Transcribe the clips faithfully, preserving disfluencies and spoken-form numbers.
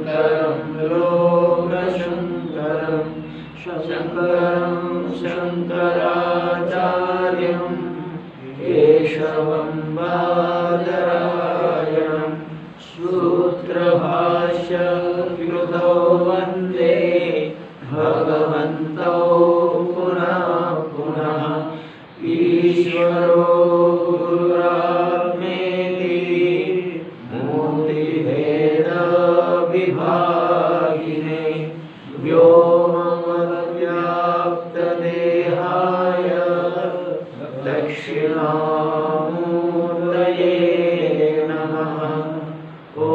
शङ्करं लोकशङ्करं शङ्करं शङ्कराचार्यं केशवं बादरायणं सूत्रभाष्यकृतौ वन्दे भगवन्तौ पुनः पुनः ईश्वरो गुरुरात्मेति मूर्तिभेदविभागिने व्योमवद्व्याप्तदेहाय दक्षिणामूर्तये नमः। ॐ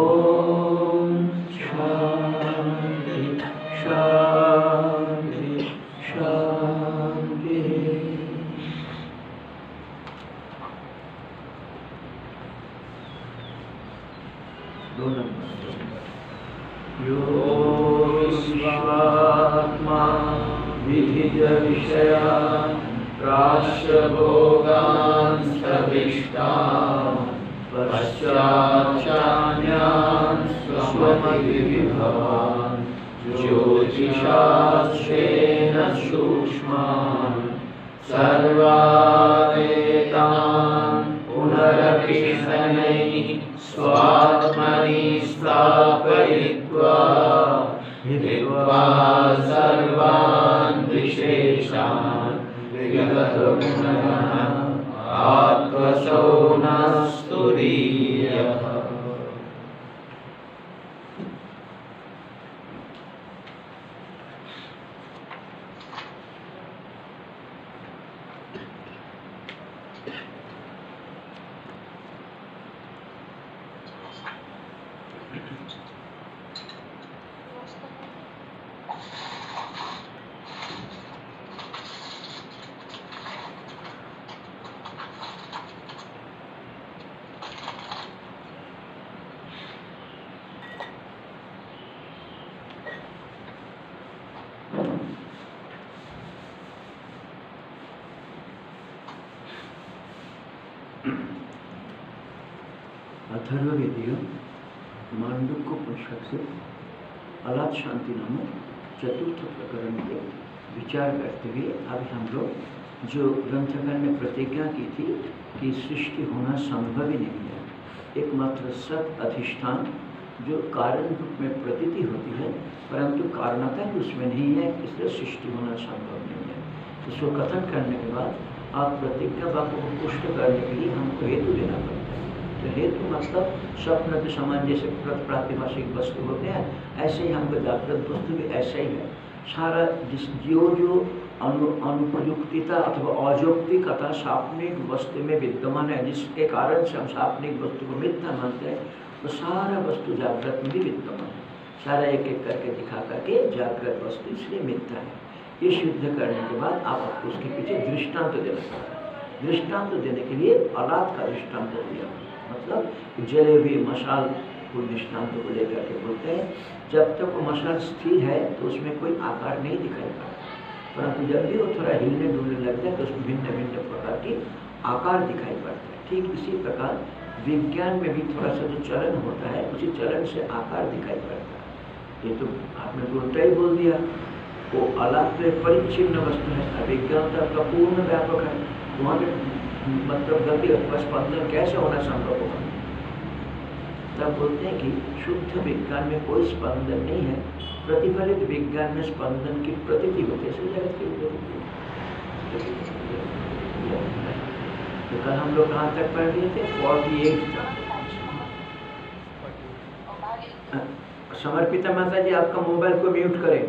शान्ति शान्ति शान्ति। दो नंबर यो विश्वात्मा विधिज विषयान् प्राश्यभोगान् स्थविष्टान् पश्चाच्चान्यान् स्वमतिविभवान् ज्योतिषास्येन सूक्ष्मान् सर्वावेतान् पुनरपि शनैः स्वात्मनि स्थापयित्वा हित्वा सर्वान् विशेषान् विगतगुणः आत्मसौ न स्तुतीयः। अथर्ववेदीय मांडूक्योपनिषद से अलाद शांति नामक चतुर्थ प्रकरण के विचार करते हुए अब हम लोग जो ग्रंथकार ने प्रतिज्ञा की थी कि सृष्टि होना संभव ही नहीं है, एकमात्र सत अधिष्ठान जो कारण रूप में प्रतीति होती है परंतु कारणता ही उसमें नहीं है, इसलिए सृष्टि होना संभव नहीं है। इसको कथन करने के बाद आप प्रतिज्ञा वाक्य को पुष्ट करने के लिए हमको हेतु देना पड़ता है। तो हेतु मतलब स्वप्न के समान जैसे प्रातिभाषिक वस्तु होते हैं ऐसे ही हमको जागृत वस्तु भी ऐसा ही है। सारा जिस जो जो अनु अनुपयुक्तता अथवा अजौक्तिकता सापनिक वस्तु में विद्यमान है, जिसके कारण से हम सापनिक वस्तु को मिथ्या मानते हैं, तो सारा वस्तु जागृत में भी विद्यमान है। सारा एक एक करके दिखा करके जागृत वस्तु इसलिए मिथ्या है। ये सिद्ध करने के बाद आप आपको उसके पीछे दृष्टांत देना पड़ता है। दृष्टांत देने के लिए अलाद का दृष्टांत दिया, मतलब जले हुए मशाल को दृष्टांत को लेकर के बोलते हैं। जब तक वो मशाल स्थिर है तो उसमें कोई आकार नहीं दिखाई पड़ता, परंतु जब भी वो थोड़ा हिलने डुलने लगता है तो उसमें भिन्न भिन्न प्रकार के आकार दिखाई पड़ता है। ठीक इसी प्रकार विज्ञान में भी थोड़ा सा जो चलन होता है उसी चलन से आकार दिखाई पड़ता है। ये तो आपने तो उल्टा ही बोल दिया, वो अलग तो एक परिच्छिन्न वस्तु है, विज्ञान तो आपका पूर्ण व्यापक है, वहाँ पे मतलब गति अथवा स्पंदन कैसे होना संभव होगा। तब बोलते हैं कि शुद्ध विज्ञान में कोई स्पंदन नहीं है, प्रतिफलित विज्ञान में स्पंदन की प्रतीति होती है। जगत की तो कल हम लोग कहाँ तक पढ़ रहे थे? फोर्टी एट तक। समर्पिता माता जी आपका मोबाइल को म्यूट करें।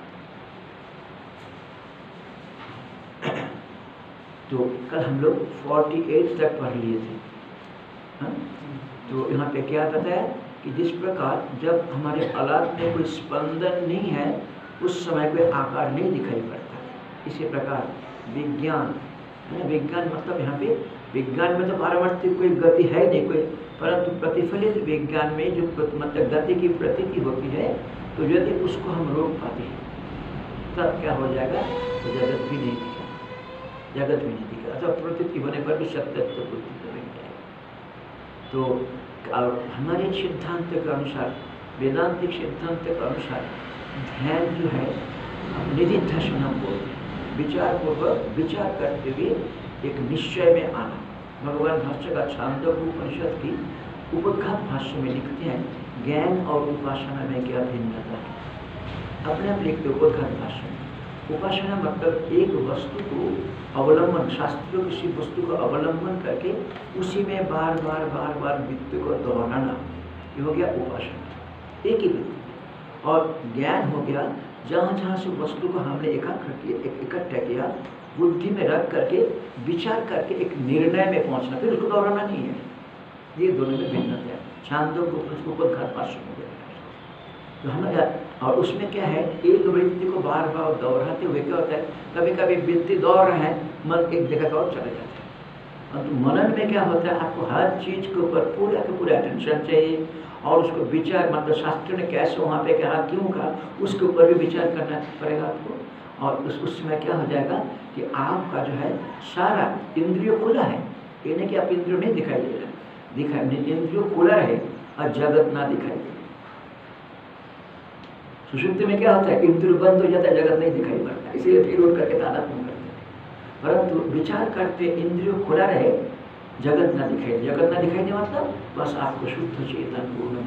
तो कल हम लोग अड़तालीस तक पढ़ लिए थे। हाँ? तो यहाँ पे क्या बताया कि जिस प्रकार जब हमारे औलाद में कोई स्पंदन नहीं है उस समय कोई आकार नहीं दिखाई पड़ता, इसी प्रकार विज्ञान है। विज्ञान मतलब यहाँ पे विज्ञान में तो पारमार्थिक कोई गति है नहीं कोई, परंतु प्रतिफलित विज्ञान में जो मतलब गति की प्रतीति होती है, तो यदि उसको हम रोक पाते हैं तब क्या हो जाएगा? तो जगत भी नहीं दिखेगा, जगत भी नहीं दिखेगा, अथवा प्रतीति होने पर भी सत्य तो प्रतीति बन जाएगा। तो हमारे सिद्धांत के अनुसार वेदांतिक सिद्धांत के अनुसार ध्यान जो है निधिध्यासन हम बोलते हैं, विचार पूर्वक विचार करते हुए एक निश्चय में आना। भगवान भाष्यकार छांदोग्य उपनिषद की उपोद्घात भाष्य में लिखते हैं ज्ञान और उपासना में क्या भिन्नता है। अपने आप लिखते उपोद्घात भाष्य में उपासना मतलब एक वस्तु को अवलंबन, शास्त्रों किसी वस्तु को अवलंबन करके उसी में बार बार बार बार वृत्ति को दोहराना, ये हो गया उपासना, एक ही वृत्ति। और ज्ञान हो गया जहाँ जहाँ से वस्तु को हमने एकाग्र किया, इकट्ठा किया, बुद्धि में रख करके विचार करके एक निर्णय में पहुँचना, फिर उसको दोहराना नहीं है। ये दोनों में भिन्नता है। छांदोग्य उपनिषद को उपोद्घात भाष्य में तो हमारा, और उसमें क्या है, एक वृत्ति को बार बार दोहराते हुए क्या होता है, कभी कभी वृत्ति दौड़ रहा है, मन एक जगह और चले जाते हैं। और तो मनन में क्या होता है, आपको हर चीज़ के ऊपर पूरा का पूरा अटेंशन चाहिए और उसको विचार, मतलब शास्त्र ने कैसे वहाँ पे कहा, क्यों कहा, उसके ऊपर भी विचार करना पड़ेगा आपको। और उस उसमें क्या हो जाएगा कि आपका जो है सारा इंद्रियों खुला है, ये नहीं कि आप इंद्रियों नहीं दिखाई दे रहे, दिखाई इंद्रियों खुला है और जगत ना दिखाई दे। सुषुप्ति में क्या होता है, इंद्रिय बंद हो जाता है, जगत नहीं दिखाई पड़ता, इसीलिए फिर उठ करके तादात्म्य करते हैं। परंतु विचार करते इंद्रियों खुला रहे, जगत ना दिखाई, जगत ना दिखाई दे मतलब बस आपको शुद्ध चेतन पूर्ण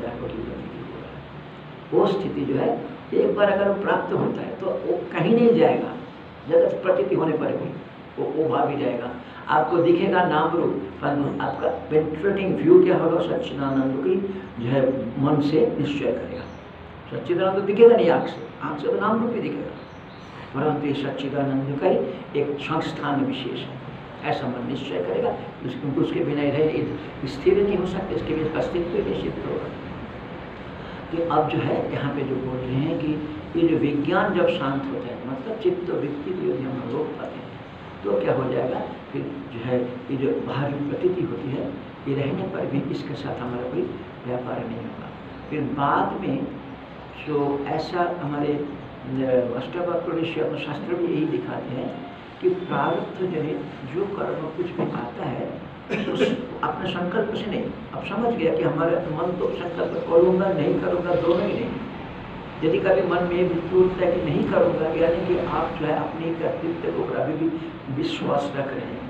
वो स्थिति जो है एक बार अगर वो प्राप्त होता है तो वो कहीं नहीं जाएगा, जगत प्रतीति होने पर भी वो वो भाग ही जाएगा। आपको दिखेगा नाम रूप, पर आपका पेनिट्रेटिंग व्यू क्या होगा, सच्चिदानंद की जो है मन से निश्चय करेगा। सच्चिदानंद दिखेगा नहीं आँख से, आँख से तो नाम रूप ही दिखेगा, परंतु ये सच्चिदानंद का ही एक संस्थान विशेष है, ऐसा मन निश्चय करेगा। क्योंकि उसके बिना रहे स्थिर नहीं हो सकते, इसके बिना अस्तित्व निश्चित होगा। कि अब जो है यहाँ पे जो बोल रहे हैं कि ये जो विज्ञान जब शांत होता है, मतलब चित्त वृत्ति को यदि हम रोक पाते हैं तो क्या हो जाएगा, फिर जो है ये जो बाहरी प्रतीति होती है, ये रहने पर भी इसके साथ हमारा कोई व्यापार नहीं होगा। फिर बाद में जो ऐसा हमारे अष्टावक्र शास्त्र भी यही दिखाते हैं कि प्रारब्ध जो है, जो कर्म कुछ भी आता है उस अपने संकल्प से नहीं, अब समझ गया कि हमारा मन तो संकल्प करूँगा नहीं करूँगा दोनों ही नहीं। यदि कभी मन में भी उठता है कि नहीं करूँगा, यानी कि आप जो है अपने कर्तृत्व को अभी भी विश्वास रख रहे हैं,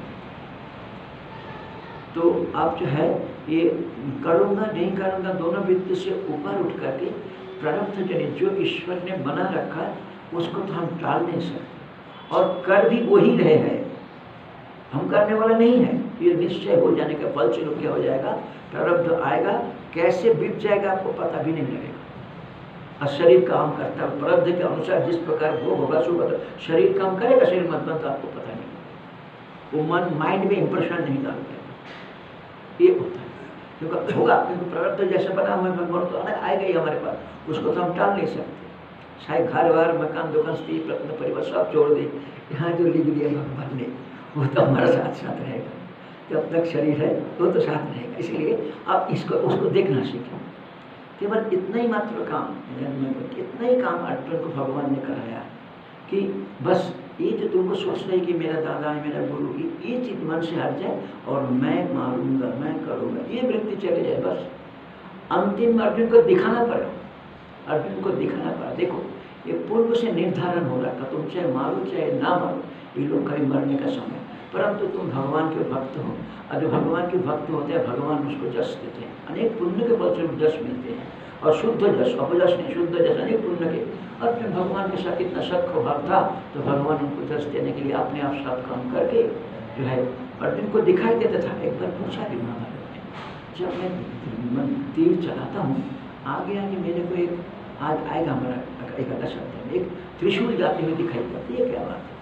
तो आप जो है ये करूँगा नहीं करूँगा दोनों वृत्ति से ऊपर उठ करके प्रारब्ध जनित जो ईश्वर ने बना रखा उसको तो हम टाल नहीं सकते, और कर भी वही रहे हैं, हम करने वाला नहीं है। ये निश्चय हो जाने का फल चलो क्या हो जाएगा, प्रारब्ध आएगा, कैसे बीत जाएगा आपको पता भी नहीं लगेगा। और शरीर काम करता है प्रारब्ध के अनुसार, जिस प्रकार भोग होगा सो शरीर काम करेगा, शरीर मत तो आपको पता नहीं, वो मन माइंड में इंप्रेशन नहीं डालता, ये होता है क्योंकि होगा, क्योंकि प्रारब्ध जैसे बना हुआ है भगवान तो आएगा ही हमारे पास, उसको तो हम टाल नहीं सकते। चाहे घर बार मकान दुकान स्त्री प्रत्न परिवार सब छोड़ दे, यहाँ जो लिख दिया भगवान ने वो तो हमारा साथ साथ रहेगा, जब तक शरीर है वो तो साथ रहेगा। इसलिए आप इसको उसको देखना सीखें। केवल इतना ही मात्र काम, इतना ही काम अर्जुन को भगवान ने कराया कि बस ये जो तुमको सोच रहे कि मेरा दादा है मेरा गुरु, ये चीज मन से हट जाए और मैं मारूंगा मैं करूँगा, ये वृत्ति चले जाए। बस अंतिम अर्जुन को दिखाना पड़ा, अर्जुन को दिखाना पड़ा, देखो ये पूर्व से निर्धारण हो रहा था, तुम चाहे मारो चाहे ना मारो, ये लोग कहीं मरने का समय, परंतु तुम भगवान के भक्त हो, और जो भगवान के भक्त होते हैं भगवान उसको जश देते हैं, अनेक पुण्य के फल जश मिलते हैं, और शुद्ध जश, अपजश नहीं, शुद्ध जश अनेक पुण्य के। और फिर भगवान के साथ इतना सख्त भाव था तो भगवान उनको जश देने के लिए अपने आप साथ काम करके जो है अर्जुन को दिखाई देता था। एक बार पूछा भी महाभारत में, जब मैं तीर चलाता हूँ आगे आगे मेरे को एक आज आएगा हमारा एक आधा शब्द में एक त्रिशूल जाती हुई दिखाई पड़ती है, क्या बात है?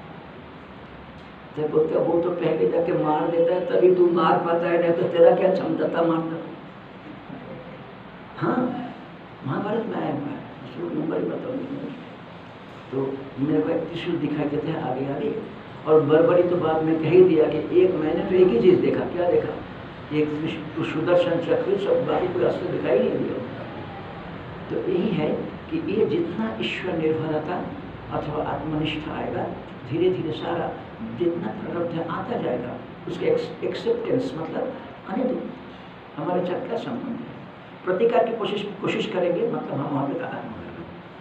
जब बोलते वो तो पहले जाके मार देता है तभी तू मार पाता है, नहीं तो तेरा क्या क्षमता था मारता। हाँ महाभारत में आया हुआ है, नंबर ही बताऊंगी। तो मेरे को एक त्रिशूल दिखाई देते हैं आगे आगे, और बड़बड़ी तो बाद में कह ही दिया कि एक मैंने तो एक ही चीज़ देखा, क्या देखा, एक सुदर्शन चक्र, सब बाकी कोई अस्त्र दिखाई नहीं दिया। तो यही है कि ये जितना ईश्वर निर्भरता अथवा आत्मनिष्ठा आएगा, धीरे धीरे सारा जितना प्रारब्ध आता जाएगा उसके एक्सेप्टेंस, मतलब अनित हमारे साथ क्या संबंध है, प्रतिकार की कोशिश कोशिश करेंगे मतलब हम वहाँ पे आत्मा कर रहे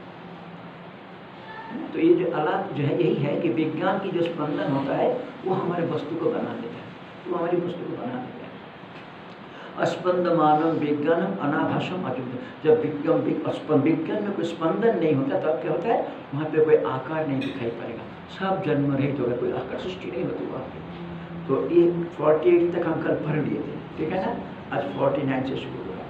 हैं। तो ये जो अलात जो है यही है कि विज्ञान की जो स्पंदन होता है वो हमारे वस्तु को बना देता है, वो हमारी वस्तु को बना देता है। अस्पंदमानम विज्ञानम अनाभासम अचुत। जब विज्ञान विज्ञान में कोई स्पंदन नहीं होता तब क्या होता है, वहाँ पे कोई आकार नहीं दिखाई पड़ेगा, सब जन्म रहित होगा, कोई आकार सृष्टि नहीं होती वहाँ पे। तो ये अड़तालीस तक हम कल पढ़ लिए थे, ठीक है ना। आज उनचास से शुरू हुआ।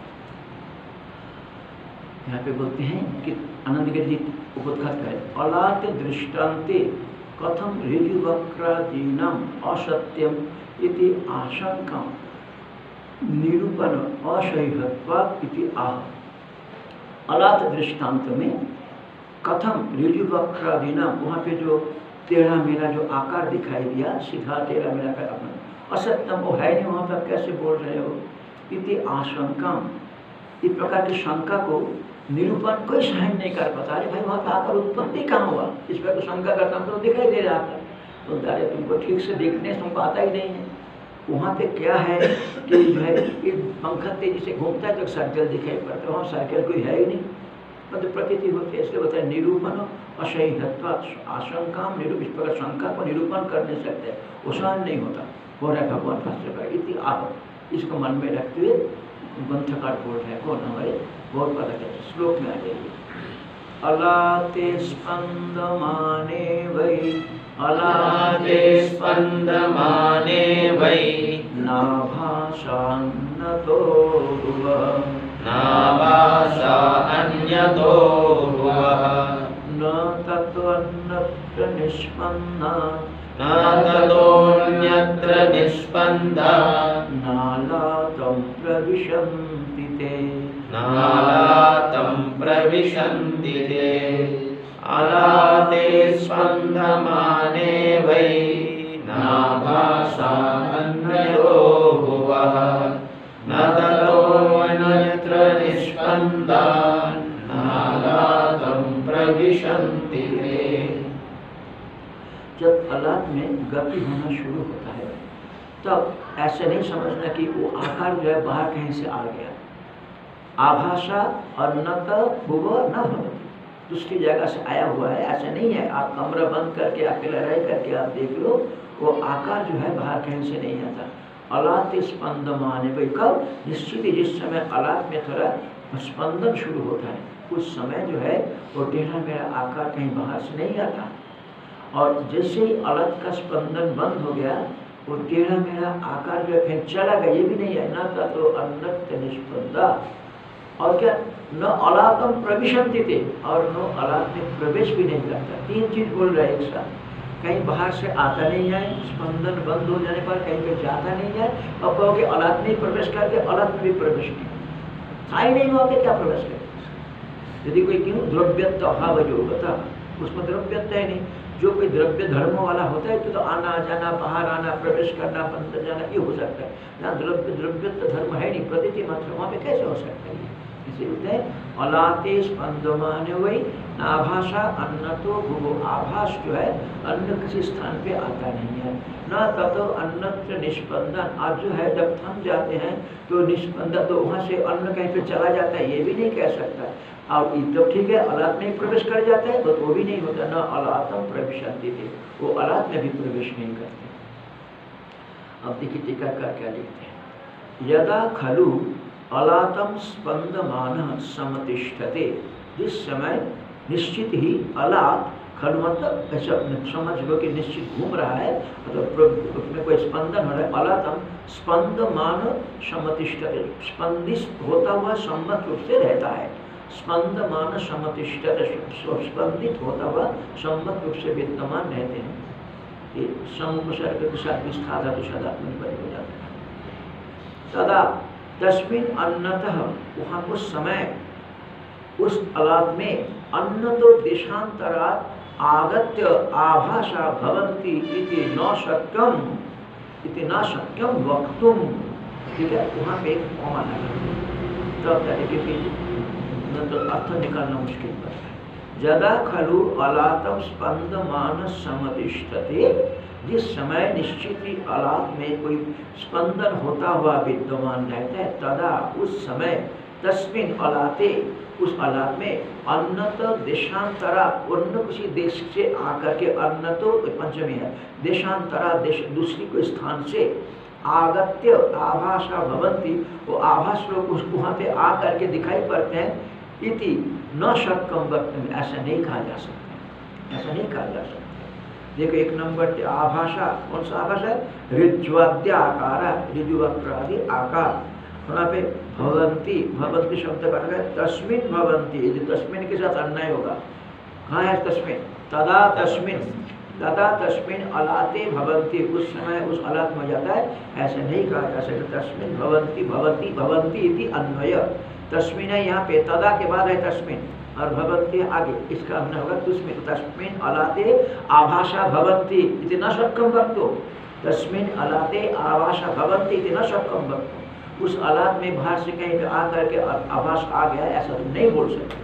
यहाँ पे बोलते हैं कि आनंदगिरी जी उपोद्घात करें, अलात दृष्टान्ते कथम ऋजुवक्रादीनाम असत्यम इति आशंका निरूपण असह्यत्वात् इति आह। अलात दृष्टांत में कथम ऋजुवक्रादीनाम, वहाँ पे जो टेढ़ा मेरा जो आकार दिखाई दिया, सीधा टेढ़ा मेरा का अपना असत्यम वो है नहीं, वहाँ पर कैसे बोल रहे हो। इति आशंका, इस प्रकार की शंका को निरूपण कोई सहन नहीं कर पाता। अरे भाई वहाँ का आकार उत्पत्ति कहाँ हुआ, इस पर तो शंका करता हूँ तो दिखाई दे रहा था। तो अरे तुमको ठीक से देखने से तुमको आता ही नहीं है। वहाँ पे क्या है कि जो है ये पंखा तेजी से घूमता है तो सर्कल दिखाई पड़ता है, वहाँ सर्कल कोई है ही नहीं, मतलब प्रतीति होती है। इसलिए बताया निरूपण असह्यत्व आशंका निरूप, इस प्रकार शंका को निरूपण कर नहीं सकते, वो सहन नहीं होता। हो रहा है भगवान भाष्यकार इति आह, इसको मन में रखते हुए ग्रंथकार बोल रहे हैं कौन हमारे बहुत पता है। श्लोक में आ जाइए, अलाते स्पंदमाने वै, अलाते स्पंदमाने वै, नाभासान्नतो भुवः, नाभासा अन्यतो भुवः, न तत्त्वन्यत्र निष्पन्ना, न ततोऽन्यत्र निष्पन्दा, नालातं प्रविशन्ति ते, नालातं प्रविशन्ति ते। अलाते स्पन्दमाने वै, नाभासा अन्यतो भुवः, न ततोऽन्यत्र निष्पन्दा, नालातं प्रविशन्ति ते। जब अलात में गति होना शुरू होता है तब ऐसे नहीं समझना कि वो आकार जो है बाहर कहीं से आ गया। आभाषा अन्नत भुव न भवति, दूसरी जगह से आया हुआ है, ऐसा नहीं है। आप कमरा बंद करके अकेला रह करके आप देख लो, वो आकार जो है बाहर कहीं से नहीं आता। अलात स्पंदमाने वै, कब निश्चित ही जिस समय अलात में थोड़ा स्पंदन शुरू होता है उस समय जो है वो टेढ़ा मेरा आकार कहीं बाहर से नहीं आता। और जैसे ही अलग का स्पंदन बंद हो गया वो टेढ़ा मेरा आकार जो है कहीं चला गया, ये भी नहीं है। न का तो अन्नत निष्पन्दा, और क्या न अलातम प्रविशन्ति थे, और न अलात में प्रवेश भी नहीं करता। तीन चीज बोल रहा है एक साथ, कहीं बाहर से आता नहीं है, स्पंदन बंद हो जाने पर कहीं पे जाता नहीं है, और कहोगे अलात में प्रवेश करके अलात में भी प्रवेश नहीं, था ही नहीं वहाँ पे क्या प्रवेश करे। यदि कोई क्यों द्रव्यत्व अभाव जो होता उसमें द्रव्यत्व है नहीं। जो कोई द्रव्य धर्म वाला होता है तो, तो आना जाना, बाहर आना, प्रवेश करना, अंदर जाना, ये हो सकता है। ना द्रव्य द्रव्य तो धर्म है नहीं, प्रतीति मात्र, वहाँ पे कैसे हो सकता है। इसी होता है अलाते स्पंदमाने वै, नाभाषा अन्नतो भुवो, आभास जो है अन्न किसी स्थान पे आता नहीं है। न ततो अन्नत्र निष्पंदन, आज जो है जब थम जाते हैं तो निष्पंदन, तो वहाँ से अन्न कहीं पे चला जाता है, ये भी नहीं कह सकता। और तो ठीक है अलात में प्रवेश कर जाता है तो वो भी नहीं होता। न अलातम प्रविशन्ति थे, वो अलात में भी प्रवेश नहीं करते। अब देखिए टीकाकार क्या लिखते हैं, यदा खलु अलातम स्पंदमान समतिष्ठते, जिस समय निश्चित ही अलात, खलु मतलब ऐसा समझ लो कि निश्चित घूम रहा है, मतलब उसमें कोई स्पंदन हो रहा है। अलातम स्पंदमान समतिष्ठते, स्पंदित होता हुआ सम्मत रूप से रहता है। स्पंदमान समतिष्ठते, स्पंदित होता हुआ सम्मत रूप से विद्यमान रहते हैं। ये समुपसर्ग के साथ विस्तार धातु सदात्मक बने हो जाता है। तदा तस्मिन् अन्नतः, वहाँ उस समय उस अलात में अन्नतो देशांतरात् आगत्य आभाषा भवन्ति इति न शक्यम, इति न शक्यम वक्तुम। ठीक है, वहाँ पे एक कॉमा लगा तब क्योंकि तो अर्थ निकालना मुश्किल पड़ता है। जदा खलु अलातम स्पंदमान समतिष्ठते, जिस समय निश्चित ही अलात में कोई स्पंदन होता हुआ विद्यमान रहता है, तदा उस समय तस्मिन अलाते, उस अलात में अन्नत देशांतरा, अन्य किसी देश से आकर के, अन्न तो पंचमी है, देशांतरा देश दूसरी कोई स्थान से आगत्य आभाषा भवंती, वो आभास लोग उस वहाँ पे आकर के दिखाई पड़ते हैं। इति न शक्कम वक्तुम, ऐसा नहीं कहा जा सकता, ऐसा नहीं कहा जा सकता। देखो एक नंबर आभाषा, कौन सा आभाषा है? ऋज्वाद्य आकार, ऋजुवक्र आदि आकार। वहाँ पे भवंती, भवंती शब्द का है तस्मिन भवंती, यदि तस्मिन के साथ अन्वय होगा, कहाँ है तस्मिन? तदा तस्मिन, तदा तस्मिन अलाते भवंती, उस समय उस अलात में जाता है, ऐसा नहीं कहा जा सकता। तस्मिन भवंती, भवती भवंती इति अन्वय, तस्मिन है यहाँ पे, तदा के बाद है तस्मिन और भवंती आगे, इसका अन्वय होगा तस्मिन। तस्मिन अलाते आभाषा भवंती इति न शक्कम वक्तुं, तस्मिन अलाते आभाषा भवंती इति न शक्कम वक्तुं, उस अलात में बाहर से कहीं पे आकर के आभास आ गया, ऐसा तुम नहीं बोल सकते।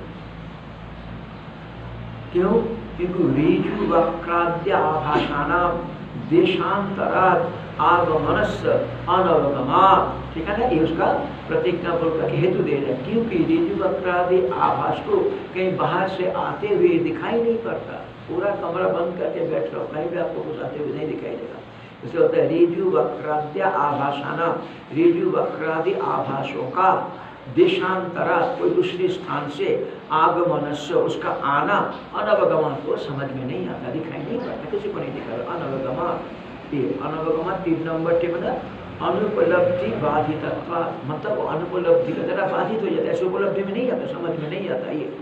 क्यों? क्योंकि ऋजु वक्राद्य आभाषानाम देशांतरात् आगमनस्य अनवगमात्, ठीक है ना, ये उसका प्रतिज्ञा बोल करके हेतु दे रहे हैं। क्योंकि ऋजु वक्रादि आभास को कहीं बाहर से आते हुए दिखाई नहीं पड़ता, पूरा कमरा बंद करके बैठ रहो, कहीं भी आपको कुछ आते हुए नहीं दिखाई देगा। इसे होता है ऋजु वक्राद्य आभाषाना, ऋजु वक्रादि आभासों का देशांतरा, कोई दूसरे स्थान से आगमन से, उसका आना, अनवगमन को समझ में नहीं आता, दिखाई नहीं पड़ता, किसी को नहीं दिखा। अनवगमन, ये अनवगमन तीन नंबर के मतलब अनुपलब्धि बाधितत्व, मतलब वो अनुपलब्धि का जरा बाधित हो जाता है, ऐसे उपलब्धि में नहीं आता, समझ में नहीं आता। ये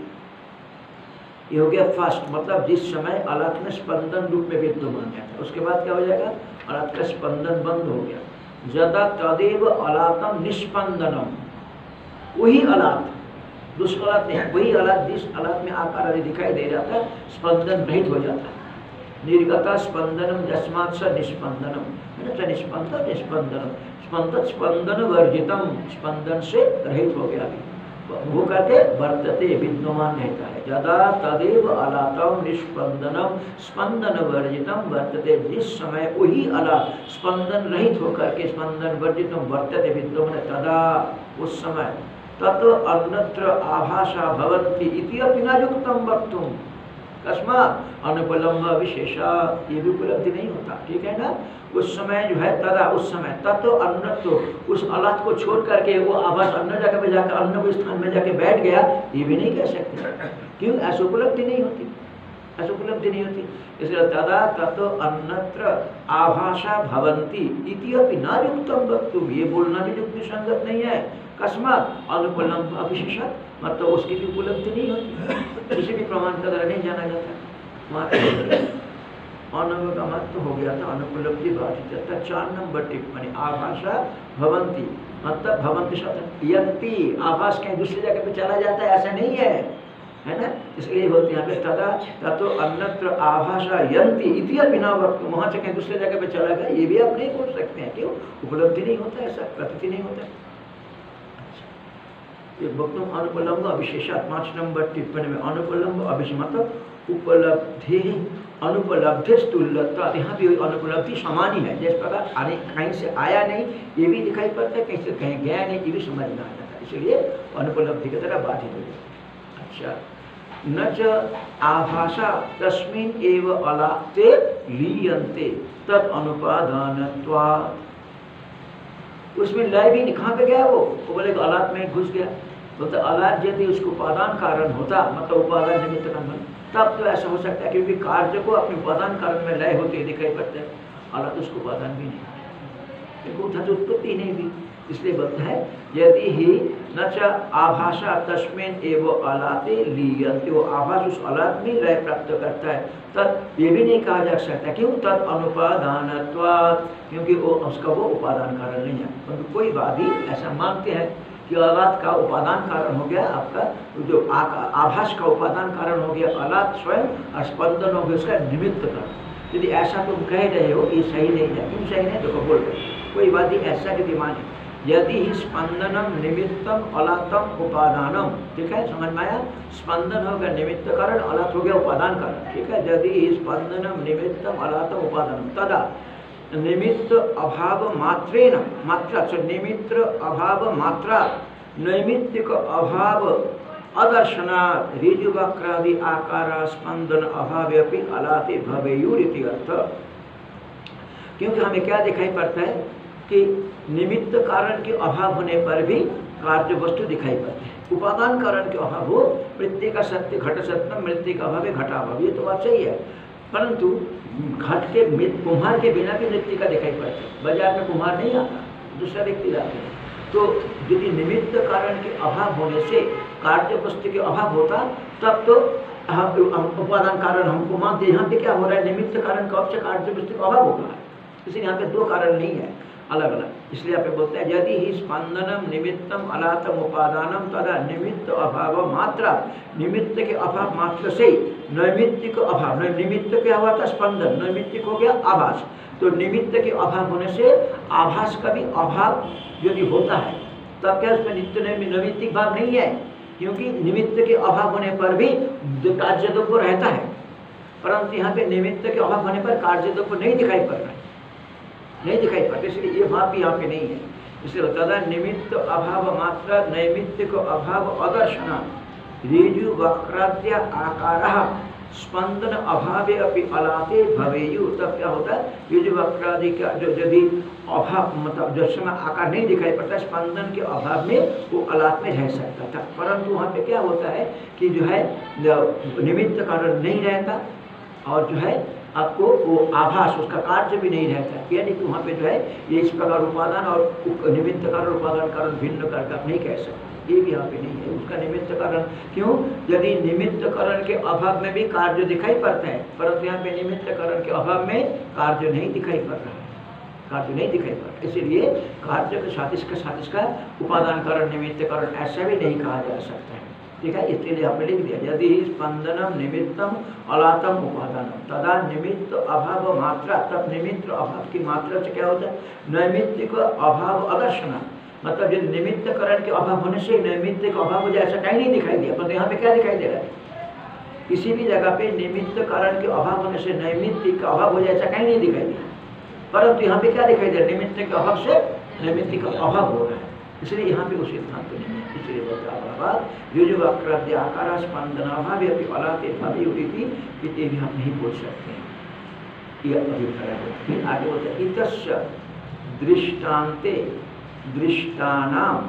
ये हो गया फर्स्ट, मतलब जिस समय अलात में स्पंदन रूप में विद्यमान है, उसके बाद क्या हो जाएगा? अलात का स्पंदन बंद हो गया। जदा तदेव अलातम निष्पंदनम, वही अलात, दूसरा अलात नहीं, वही अलात जिस अलात में आकार आदि दिखाई दे जाता है, स्पंदन रहित हो जाता है। निर्गता स्पंदनम यस्मात् स निष्पंदनम, निष्पंदन निष्पंदनम, स्पंदन स्पंदन वर्जितम, स्पंदन से रहित हो गया, वो करके वर्तते, विद्यमान रहता है। जदा तदेव अलातम निष्पंदनम स्पंदन वर्जितम वर्तते, जिस समय वही अलात स्पंदन रहित होकर के स्पंदन वर्जितम वर्तते विद्यमान, तदा उस समय तत् अन्यत्र आभाषा भवन्ति इति अपि न युक्तम वक्तुम, कस्मात् अनुपलम्ब विशेषा, ये भी उपलब्धि नहीं होता, ठीक है ना। उस समय जो है तदा, उस समय तत्व अन्यत्र, उस अलात को छोड़ करके वो आभास अन्य जगह पे जाकर अन्य को स्थान में जाके बैठ गया, ये भी नहीं कह सकते। क्यों? ऐसी उपलब्धि नहीं होती, ऐसी उपलब्धि नहीं होती। इसलिए तदा तत्व अन्यत्र आभाषा भवन्ति इति अपि न युक्तम वक्तुम, ये बोलना भी युक्ति संगत नहीं है। कस्मात् अनुपलम्ब अविशेषत, मतलब उसकी भी उपलब्धि नहीं होती, किसी भी प्रमाण का द्वारा नहीं जाना जाता। अनवगमत तो हो गया था, अनुपलब्धि बाधित था। चार नंबर टिप्पणी, आभाषा भवंती, मतलब भवंती शब्द यंती, आभास कहीं दूसरी जगह पे चला जाता है, ऐसा नहीं है, है ना। इसलिए होती है तदा ततो अन्यत्र आभाषा यंती इति अपि न वक्तुम, वहाँ से कहीं दूसरी जगह पे चला गया, ये भी आप नहीं बोल सकते हैं। क्यों? उपलब्धि नहीं होता, ऐसा प्रतीति नहीं होता। वक्तुम अनुपलम्ब अविशेषात्, पाँच नंबर टिप्पणी में अनुपलम्ब अविशेष मतलब उपलब्धि, अनुपलब्धि तुल्यता, यहाँ भी अनुपलब्धि समान ही है। जिस प्रकार आने कहीं से आया नहीं ये भी दिखाई पड़ता है, कहीं से कहीं गया नहीं ये भी समझ में आ जाता है, इसलिए अनुपलब्धि की तरह बाधित हो जाता। अच्छा, न च आभाषा तस्मिन् एव अलाते लीयन्ते तद अनुपादानत्वात्, उसमें लय भी कहाँ पे गया? वो वो बोले अलात में घुस गया, तो अलात यदि उसको उपादान कारण होता, मतलब उपादान निमित्त कारण, तब तो ऐसा हो सकता है, क्योंकि कार्य को अपने उपादान कारण में लय होते दिखाई पड़ते हैं, अलात उसको उपादान भी नहीं, क्योंकि उधर तो उत्पत्ति नहीं भी। इसलिए बोलता है यदि ही न च आभाषा तस्मिन् एव अलाते लीयन्ते, वो आभास उस अलात में लय प्राप्त करता है, तब ये भी नहीं कहा जा सकता। क्यों? तद अनुपादानत्वात्, क्योंकि वो उसका वो उपादान कारण नहीं है। परंतु कोई वादी ऐसा मानते हैं कि अलात का उपादान कारण हो गया आपका जो आभास का उपादान कारण हो गया अलात स्वयं, और स्पंदन हो गया उसका निमित्त कारण। यदि ऐसा तुम कह रहे हो ये सही नहीं है। क्यों सही नहीं? देखो बोल रहे कोई वादी ऐसा यदि माने, यदि ही स्पंदनम निमित्तम अलातम उपादानम, ठीक है, समझ में आया? स्पंदन हो गया निमित्त कारण, अलात हो गया उपादान कारण, ठीक है। यदि ही स्पंदनम निमित्तम अलातम उपादानम, तदा निमित्त अभाव मात्रेण, मात्रा निमित्त अभाव मात्रा नैमित्तिक अभाव अदर्शनात् ऋजुवक्रादि आकार स्पंदन अभाव अपि अलाते भवेयुरिति अर्थ। क्योंकि हमें क्या दिखाई पड़ता है कि निमित्त कारण के अभाव होने पर भी कार्य वस्तु दिखाई पड़ते हैं। उपादान कारण के अभाव हो, मृत्यु का सत्य घट सत्य, मृत्यु का अभाव है घटा अभाव, ये तो बात सही है। परंतु घट के कुम्हार के बिना भी मृत्यु का दिखाई पड़ता है। बाजार में कुम्हार नहीं आता, दूसरा व्यक्ति जाते हैं। तो यदि निमित्त कारण के अभाव होने से कार्य वस्तु के अभाव होता, तब तो उपादान कारण हमको मानते। यहाँ पे क्या हो रहा है, निमित्त कारण का अवश्य कार्य वस्तु का अभाव होगा, इसलिए यहाँ पे दो कारण नहीं है, अलग अलग। इसलिए यहाँ पे बोलते हैं यदि ही स्पंदनम निमित्तम अलातम उपादानम तदा निमित्त अभाव मात्रा, निमित्त के अभाव मात्र से नैमित्तिक अभाव, निमित्त क्या हुआ था स्पंदन, नैमित्तिक हो गया आभास। तो निमित्त के अभाव होने से आभास का भी अभाव यदि होता है, तब क्या उसमें नित्य नैमित्तिक भाव नहीं है, क्योंकि निमित्त के अभाव होने पर भी कार्य द्रव्य रहता है। परंतु यहाँ पे निमित्त के अभाव होने पर कार्य द्रव्य नहीं दिखाई पड़ रहा है, नहीं दिखाई पड़ता, इसलिए ये भाव भी यहाँ पे नहीं है। इसलिए तदा निमित्त अभाव मात्र नैमित्तिक अभाव अदर्शना ऋजु वक्राद्य आकार स्पंदन अभावे अपि अलाते भवेयु। तब क्या होता है, ऋजु वक्रादि का जो यदि अभाव मतलब जिस समय आकार नहीं दिखाई पड़ता, स्पंदन के अभाव में वो अलात में रह सकता था। परंतु वहाँ पे क्या होता है कि जो है निमित्त कारण नहीं रहता, और जो है आपको वो आभास उसका कार्य भी नहीं रहता, यानी कि वहाँ पे जो है ये इस प्रकार उपादान और निमित्त कारण उपादान कारण भिन्न करके आप नहीं कह सकते, ये भी यहाँ पे नहीं है उसका निमित्त कारण। क्यों, यदि निमित्त कारण के अभाव में भी कार्य दिखाई पड़ता है, परंतु यहाँ पे निमित्त कारण के अभाव में कार्य नहीं दिखाई पड़ रहा है, कार्य नहीं दिखाई पड़ रहा, इसलिए कार्य के साथ इसके साथ इसका उपादान कारण निमित्त कारण ऐसा भी नहीं कहा जा सकता है। ठीक है, इसलिए आपने लिख दिया यदि स्पंदनम निमित्तम अलातम उपादानम तदा निमित्त अभाव मात्रा, तब निमित्त अभाव की मात्रा से क्या होता है, नैमित्तिक अभाव अदर्शना, मतलब यदि निमित्त कारण के अभाव होने से नैमित्त का अभाव हो जाए ऐसा कहीं नहीं दिखाई दिया। परंतु यहाँ पे क्या दिखाई दे रहा है, किसी भी जगह पे निमित्त कारण के अभाव होने से नैमित्तिक का अभाव हो जाए ऐसा कहीं नहीं दिखाई दिया, परंतु यहाँ पे क्या दिखाई दे रहा है, निमित्त के अभाव से नैमित्तिक का अभाव हो रहा है, इसलिए यहाँ पे उस सिद्धांत नहीं है। इसलिए बोलता ऋजुवक्राद्य आकार स्पंदनाभाव अपि अलाते भवेयुरिति, इति भी हम नहीं बोल सकते हैं, ये अभिप्राय है। फिर आगे बोलते हैं इतस्य दृष्टान्ते दृष्टानाम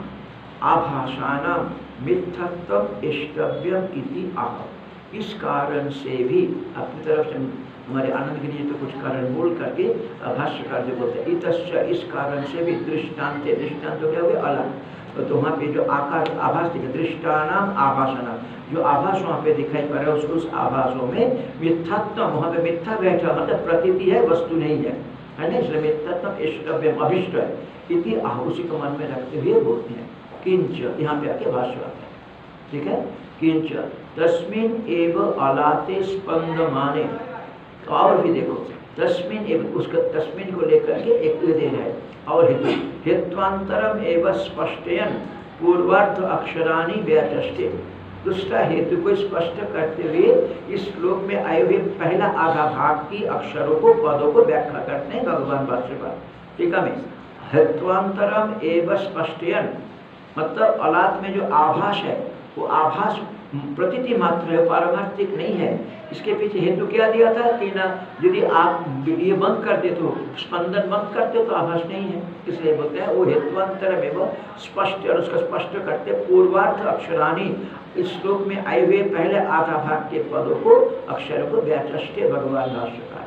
आभासानाम मिथ्यात्वम इष्टव्यम इति आह। इस कारण से भी अपनी तरफ से हमारे आनंद गिरी तो कुछ कारण बोल करके भाष्यकार जो बोलते हैं इतस्य, इस कारण से भी दृष्टान्ते, दृष्टांत हो क्या हुए अलग, तो वहाँ पे जो आकाश आभास दिखे दृष्टानाम आभासनाम, जो आभास वहाँ पे दिखाई पड़ रहा है, उस आभासों में मिथ्यात्व, वहाँ पे मिथ्या बैठा मतलब प्रतीति है, वस्तु नहीं है, है ना, इसलिए मिथ्यात्व इष्टव्य अभिष्ट है, इति आह, उसी को मन में रखते हुए बोलते हैं। किंच, यहाँ पे आके भाष्य आता है, ठीक है, किंच तस्मिन एव अलाते स्पंदमाने, तो और भी देखो तस्मिन एव, उसका तस्मिन को लेकर के एक दे है, और हेत्वांतरम एवं स्पष्टयन पूर्वार्थ अक्षराणि व्याचष्टे, दूसरा हेतु को स्पष्ट करते हुए इस श्लोक में आए हुए पहला आधा भाग की अक्षरों को पदों को व्याख्या करते हैं भगवान भाष्यकार। ठीक है, हेत्वांतरम एवं स्पष्टयन मतलब अलात में जो आभास है वो आभास प्रतीति मात्र है, पारमार्थिक नहीं है। इसके पीछे हेतु क्या दिया था कि ना यदि आप ये बंद कर दे तो स्पंदन बंद करते तो आभास नहीं है, इसलिए बोलते हैं वो हेतुअंतर में वो स्पष्ट, और उसका स्पष्ट करते पूर्वार्थ अक्षराणी, इस श्लोक में आए हुए पहले आधा भाग के पदों को अक्षर को व्याचष्टे भगवान भाष्यकार।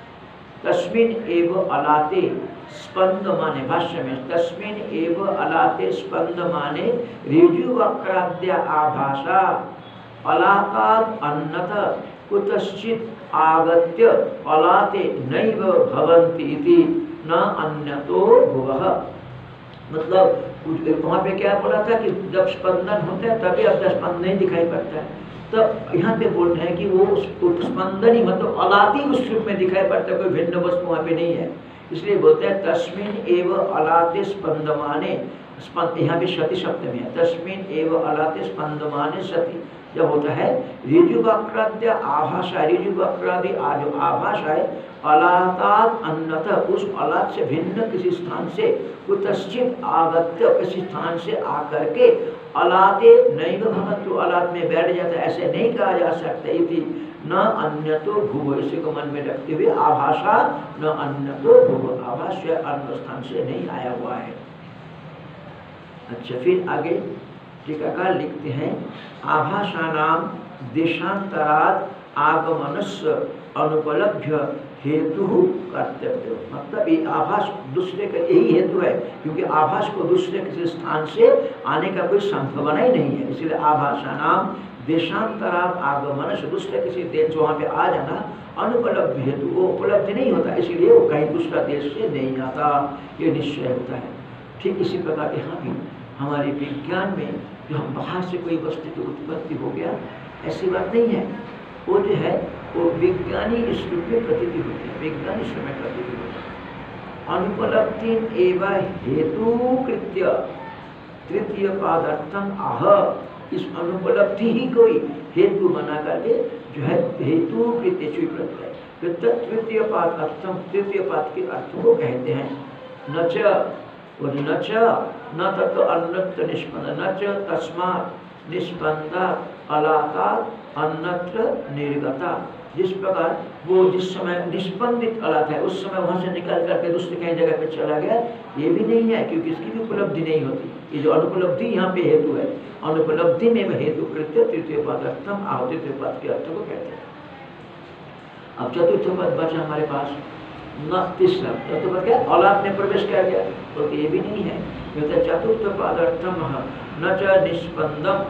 तस्मिन एव अलाते स्पंद माने, भाष्य में तस्मिन एव अलाते स्पंद माने ऋजुवक्राद्य आभासा अलाकाद अन्यथा कुतश्चित आगत्य अलाते नैव भवन्ति इति न अन्यतो भुवः। मतलब वहाँ पे क्या बोला था कि जब स्पंदन होता है तभी अब स्पंदन नहीं दिखाई पड़ता है, तो यहाँ पे बोल रहे हैं कि वो स्पंदन ही मतलब अलाती उस रूप में दिखाई पड़ता है, कोई भिन्न वस्तु वहाँ पे नहीं है। इसलिए बोलते हैं तस्मिन एव अलाते स्पंदमाने, स्पंद, यहाँ पे सती सप्तमी है। तस्मिन एव अलाते स्पंदमाने सती, जब होता है ऋजु वक्राद्य आभास, ऋजु वक्रादि जो आभास है अलातात अन्यतः, उस अलात से भिन्न किसी स्थान से कुतश्चित आगत्य, किसी स्थान से आकर के अलाते नैव भवतु, अलात में बैठ जाता है, ऐसे नहीं कहा जा सकता। इति न अन्यतो भुव, इसी को मन में रखते हुए आभाषा न अन्यतो भुव, आभास अन्य स्थान से नहीं आया हुआ है। अच्छा, फिर आगे टीकाकार लिखते हैं आभासानाम देशांतरात् आगमनस्य अनुपलभ्य हेतु कर्तव्य, मतलब ये आभास दूसरे का यही हेतु है, क्योंकि आभास को दूसरे किसी स्थान से आने का कोई संभावना ही नहीं है। इसलिए आभासानाम देशांतरात् आगमन से, दूसरे किसी देश वहाँ पे आ जाना अनुपलब्ध हेतु, वो उपलब्ध नहीं होता, इसलिए वो कहीं दूसरा देश से नहीं आता, ये निश्चय होता है। ठीक इसी प्रकार यहाँ भी हमारे विज्ञान में जो हम बाहर से कोई वस्तु की उत्पत्ति हो गया, ऐसी बात नहीं है। वो जो है वो विज्ञानी इस रूप में प्रतीति होती है, विज्ञानी इस रूप में प्रतीति होती है। अनुपलब्धि एवं हेतु कृत्य तृतीय पादार्थम आह, इस अनुपलब्धि ही कोई हेतु बना करके जो है हेतु कृत्य चुई प्रत्यय तृतीय पाद अर्थम, तृतीय पाद के अर्थ को कहते हैं। न च न च न तत्व अन्यत्र निष्पन्द, न च तस्मात् निष्पन्दा अलाता अन्यत्र निर्गता, जिस प्रकार वो जिस समय निष्पन्दित अलात है उस समय वहाँ से निकल करके दूसरी कहीं जगह पे चला गया, ये भी नहीं है, क्योंकि इसकी भी उपलब्धि नहीं होती। ये जो अनुपलब्धि यहाँ पे हेतु है, अनुपलब्धि में हेतु कृत्य तृतीय पदार्थम आह, तृतीय पद के अर्थ को कहते हैं। अब चतुर्थ पद बचा हमारे पास, न तीसरा चतुर्थ पद क्या, औलाद में प्रवेश किया गया, तो ये भी नहीं है। चतुर्थ पदार्थम न च निष्पन्दम,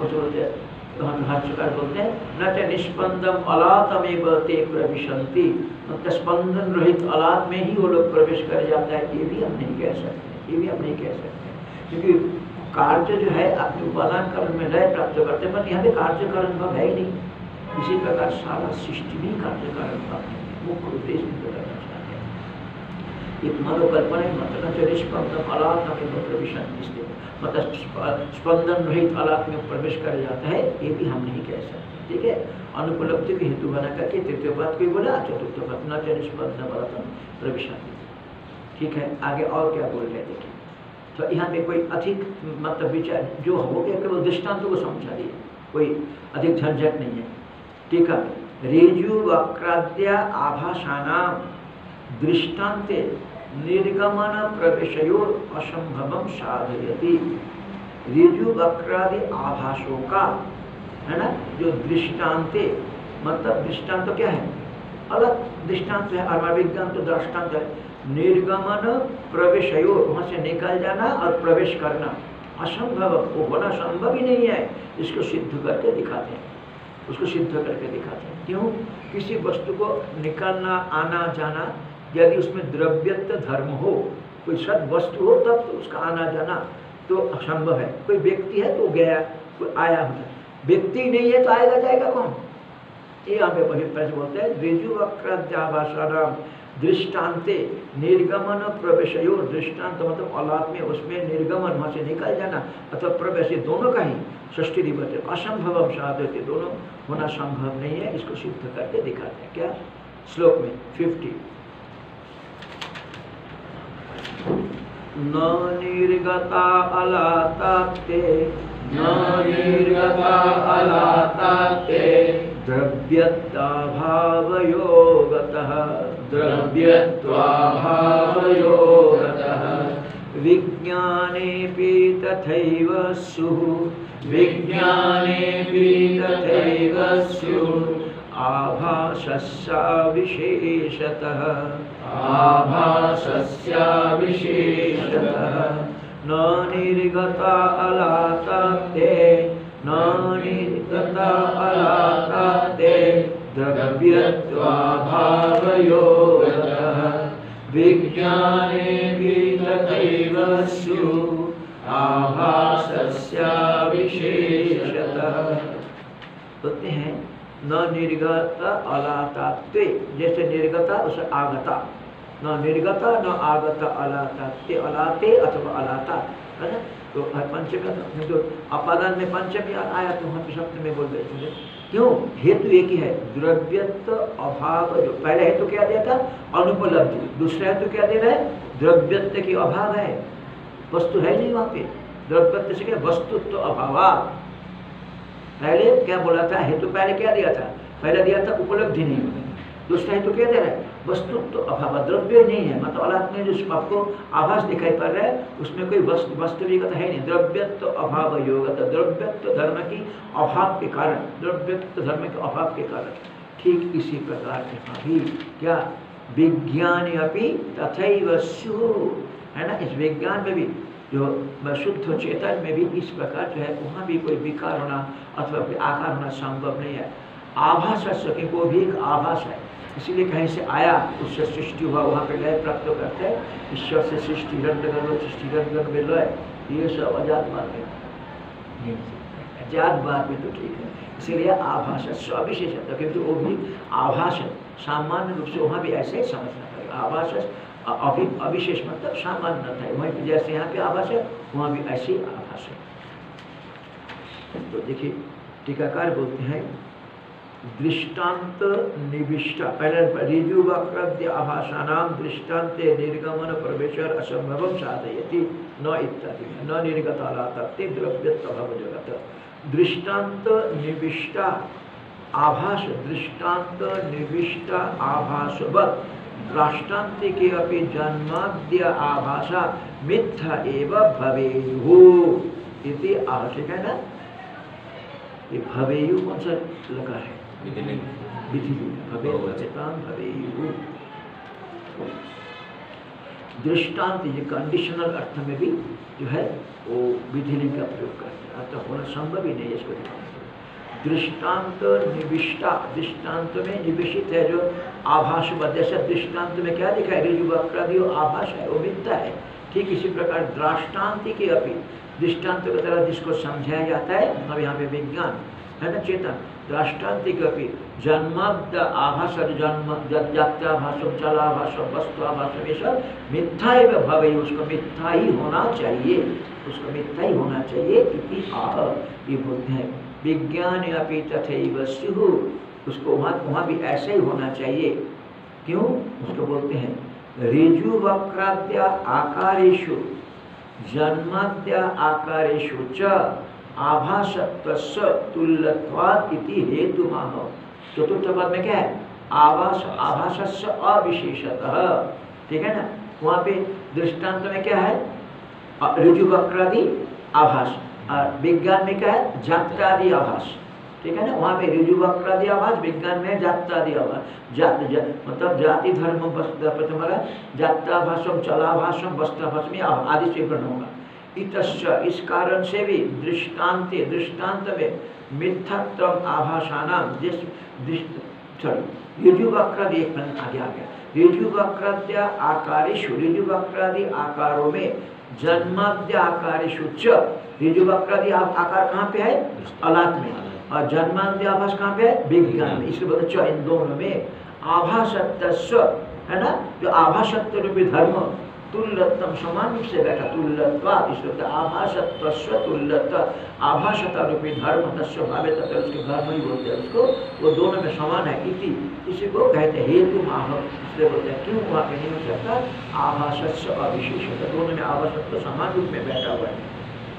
भाष्यकार बोलते हैं न च निष्पन्दम अलातमेव ते प्रविशन्ति, मतलब स्पंदन रहित अलात में ही वो लोग प्रवेश कर जाता है, ये भी हम नहीं कह सकते, ये भी हम नहीं कह सकते, क्योंकि कार्य जो है अपने उपादान कर्म में लय प्राप्त करते हैं, पर यहाँ पे कार्य कारण भाव है ही नहीं। इसी प्रकार सारा सृष्टि भी कार्य कारण भाव है, मुख्य उद्देश्य करना चाहते हैं। एक मनोकल्पना है, मतलब निष्पन्दम अलातमेव प्रविशन्ति, मतलब स्पंदन रहित अलात में प्रवेश कर जाता है, ये भी हम नहीं कह सकते। ठीक है, अनुपलब्धि के हेतु बना करके तृतीय पद को बोला, चतुर्थ पद न च निष्पन्नम अलातम प्रविशन्ति। ठीक है, आगे और क्या बोल रहे देखिए। तो यहाँ पे कोई अधिक मतलब विचार जो हो गया, केवल दृष्टांत को समझा दिए, कोई अधिक झंझट नहीं है। ठीक है, रेजु वक्राद्या आभासानाम दृष्टान्ते निर्गमन प्रवेशयोर असंभवम साधयति। ऋजु वक्रादि आभासों का है ना जो दृष्टांते, मतलब दृष्टांत तो क्या है, अलग दृष्टांत है, हमारा विज्ञान तो दृष्टांत है। निर्गमन प्रवेशयोर, वहाँ से निकल जाना और प्रवेश करना असंभव, वो होना संभव ही नहीं है, इसको सिद्ध करके दिखाते हैं, उसको सिद्ध करके दिखाते हैं। क्यों? किसी वस्तु को निकलना आना जाना, यदि उसमें द्रव्यत्व धर्म हो, कोई सद वस्तु हो, तब तो उसका आना जाना तो असंभव है। कोई व्यक्ति है तो गया, कोई आया होता है, व्यक्ति नहीं है तो आएगा जाएगा कौन? ये यहाँ पे वही प्रश्न बोलते हैं, ऋजु वक्राद्याभासानाम दृष्टान्ते निर्गमन प्रवेशयो, दृष्टांत मतलब औलाद में उसमें निर्गमन, वहाँ से निकल जाना अथवा प्रवेश, दोनों का ही षष्ठी दिवस असंभव साधयति, दोनों होना संभव नहीं है, इसको सिद्ध करके दिखाते हैं। क्या श्लोक में फिफ्टी, न निर्गता अलाताते न निर्गता अलाताते द्रव्यत्वाभावयोगतः द्रव्यत्वाभावयोगतः विज्ञानेऽपि तथैव स्युः विज्ञानेऽपि तथैव स्युः आभासस्या विशेषतः आभासस्या विशेषतः न निर्गता अलाताते न निर्गता अलाताते द्रव्यत्वाभावयोगतः विज्ञानेऽपि तथैव स्युः आभासस्या विशेषतः। बोलते हैं न निर्गत अलाताते, जैसे निर्गता उसे आगता, न निर्गता न आगता अलाताते, अलाते अथवा अलाता है ना। तो पंचमी तो अपादान में पंचमी आया तो वहाँ पे सप्तमी में बोल देते क्यों? हेतु एक ही है, द्रव्यत्व अभाव। जो पहले हेतु क्या दिया था? अनुपलब्धि। दूसरा हेतु क्या दे रहा है? द्रव्यत्व की अभाव है, वस्तु है नहीं वहाँ पे। द्रव्यत्व से क्या? वस्तुत्व अभाव। पहले क्या बोला था? हेतु पहले क्या दिया था? पहले दिया था उपलब्धि नहीं होगी। दूसरा हेतु क्या दे रहा है? वस्तुत्व अभाव, द्रव्य नहीं है। मतलब अलात में जो आपको आभास दिखाई पड़ रहा है उसमें कोई वस्तु वास्तविकता है नहीं। द्रव्यत्व अभाव योगत, द्रव्यत्व धर्म की अभाव के कारण, द्रव्यत्व धर्म के अभाव के कारण। ठीक इसी प्रकार यहाँ भी क्या? विज्ञान अपि तथैव स्युः, है ना? इस विज्ञान में भी जो शुद्ध चेतन में भी इस प्रकार जो है वहाँ भी कोई विकार होना अथवा कोई आकार होना संभव नहीं है। आभास सके वो भी एक आभास है, इसीलिए कहीं से आया उससे सृष्टि हुआ, वहाँ पे लय प्राप्त करते हैं। ईश्वर से सृष्टि रंगन सृष्टि रंगन में लय, ये सब अजातवाद में, अजातवाद में तो ठीक है। इसीलिए आभास सविशेष है, क्योंकि वो भी आभास है। सामान्य रूप से वहाँ भी ऐसे ही समझना पड़ेगा। आभास अभी अविशेष मतलब सामान्य है, वहीं पे जैसे यहाँ पे आभास है वहाँ भी ऐसे ही आभास है। तो देखिए टीकाकार बोलते हैं दृष्टांत निविष्टा, पहले ऋजु वक्रद्य आभासानाम दृष्टान्ते निर्गमन प्रवेशर असंभवम साधयति न इत्यादि न निर्गतालातत्ते द्रव्यत्वभाव जगत। दृष्टांत निविष्टा आभास, दृष्टांत निविष्टा आभासवत् दृष्टान्तिके अपि जन्माद्य आभासा मिथ्या एव भवेयुः इति आह। ठीक है ना? ये भवेयुः कौन सा लगा है? विधिलिंग। विधिलिंग भवेयुः भवेयुः। दृष्टांत ये कंडीशनल अर्थ में भी जो है वो विधिलिंग का प्रयोग करते हैं, अर्थ होना संभव ही नहीं है इसको दिखाने के लिए। दृष्टांत निविष्टा, दृष्टांत में निविष्ट है जो आभास, जैसे दृष्टांत में क्या दिखा है? ऋजु वक्रादि आभास है, वो मिथ्या है। ठीक इसी प्रकार दृष्टांति के अपि, दृष्टांत की तरह जिसको समझाया जाता है, मतलब यहाँ पे विज्ञान है ना, चेतन। दृष्टांतिक अपि जन्माद्य आभास, जन्म जात्याभासम चलाभासम वस्तुआभासम, ये सब मिथ्या ही भवे, उसको मिथ्या ही होना चाहिए, उसको मिथ्या ही होना चाहिए इति आह। ये बोलते हैं विज्ञान अपि तथैव स्युः, उसको वहाँ वहाँ भी ऐसे ही होना चाहिए। क्यों? उसको बोलते हैं ऋजु वक्राद्य आकारेषु जन्माद्य आकारेषु च आभासत्वस्य तुल्यत्वात् इति हेतुमाह। चतुर्थ पद में क्या है? आभास, आभासस्य अविशेषतः। ठीक है ना? वहाँ पे दृष्टांत में क्या है? ऋजु वक्रादि आभास, और विज्ञान में क्या है? जात्यादि आभास। ठीक है ना? वहाँ पे ऋजु वक्रादि आभास, विज्ञान में जात्यादि आभास। जात जा, मतलब जाति धर्म प्रथम जात्याभासम चलाभासम वस्त्राभासम आदि से ग्रहण होगा। इतस्य, इस कारण से भी दृष्टान्ते, दृष्टांत में मिथ्यात्व आभासानाम, जिस सॉरी ऋजु वक्रादि एक आगे आ गया, ऋजु वक्राद्य आकारेषु, ऋजु वक्रादि आकारों में जन्माद्य आकारेषु च, ऋजु वक्रादि आकार कहाँ पे है? अलात में, और जन्माद्य आभास कहाँ पे है? विज्ञान में। इसलिए बोलते च, इन दोनों में आभासत्व है ना, जो आभासत्व रूपी धर्म तुल्यत्म समान रूप से बैठा, तुल्यत्वा इसलिए आभासत्व तुल्यत्व, आभासता रूपी धर्म तस्य भावे तथा उसके धर्म ही बोलते हैं उसको, वो दोनों में समान है इति, इसी को कहते हैं हेतु माह। इसलिए बोलते हैं क्यों वहाँ पे नहीं हो सकता? आभासस्य अविशेषता, दोनों में आभासत्व समान रूप में बैठा हुआ है।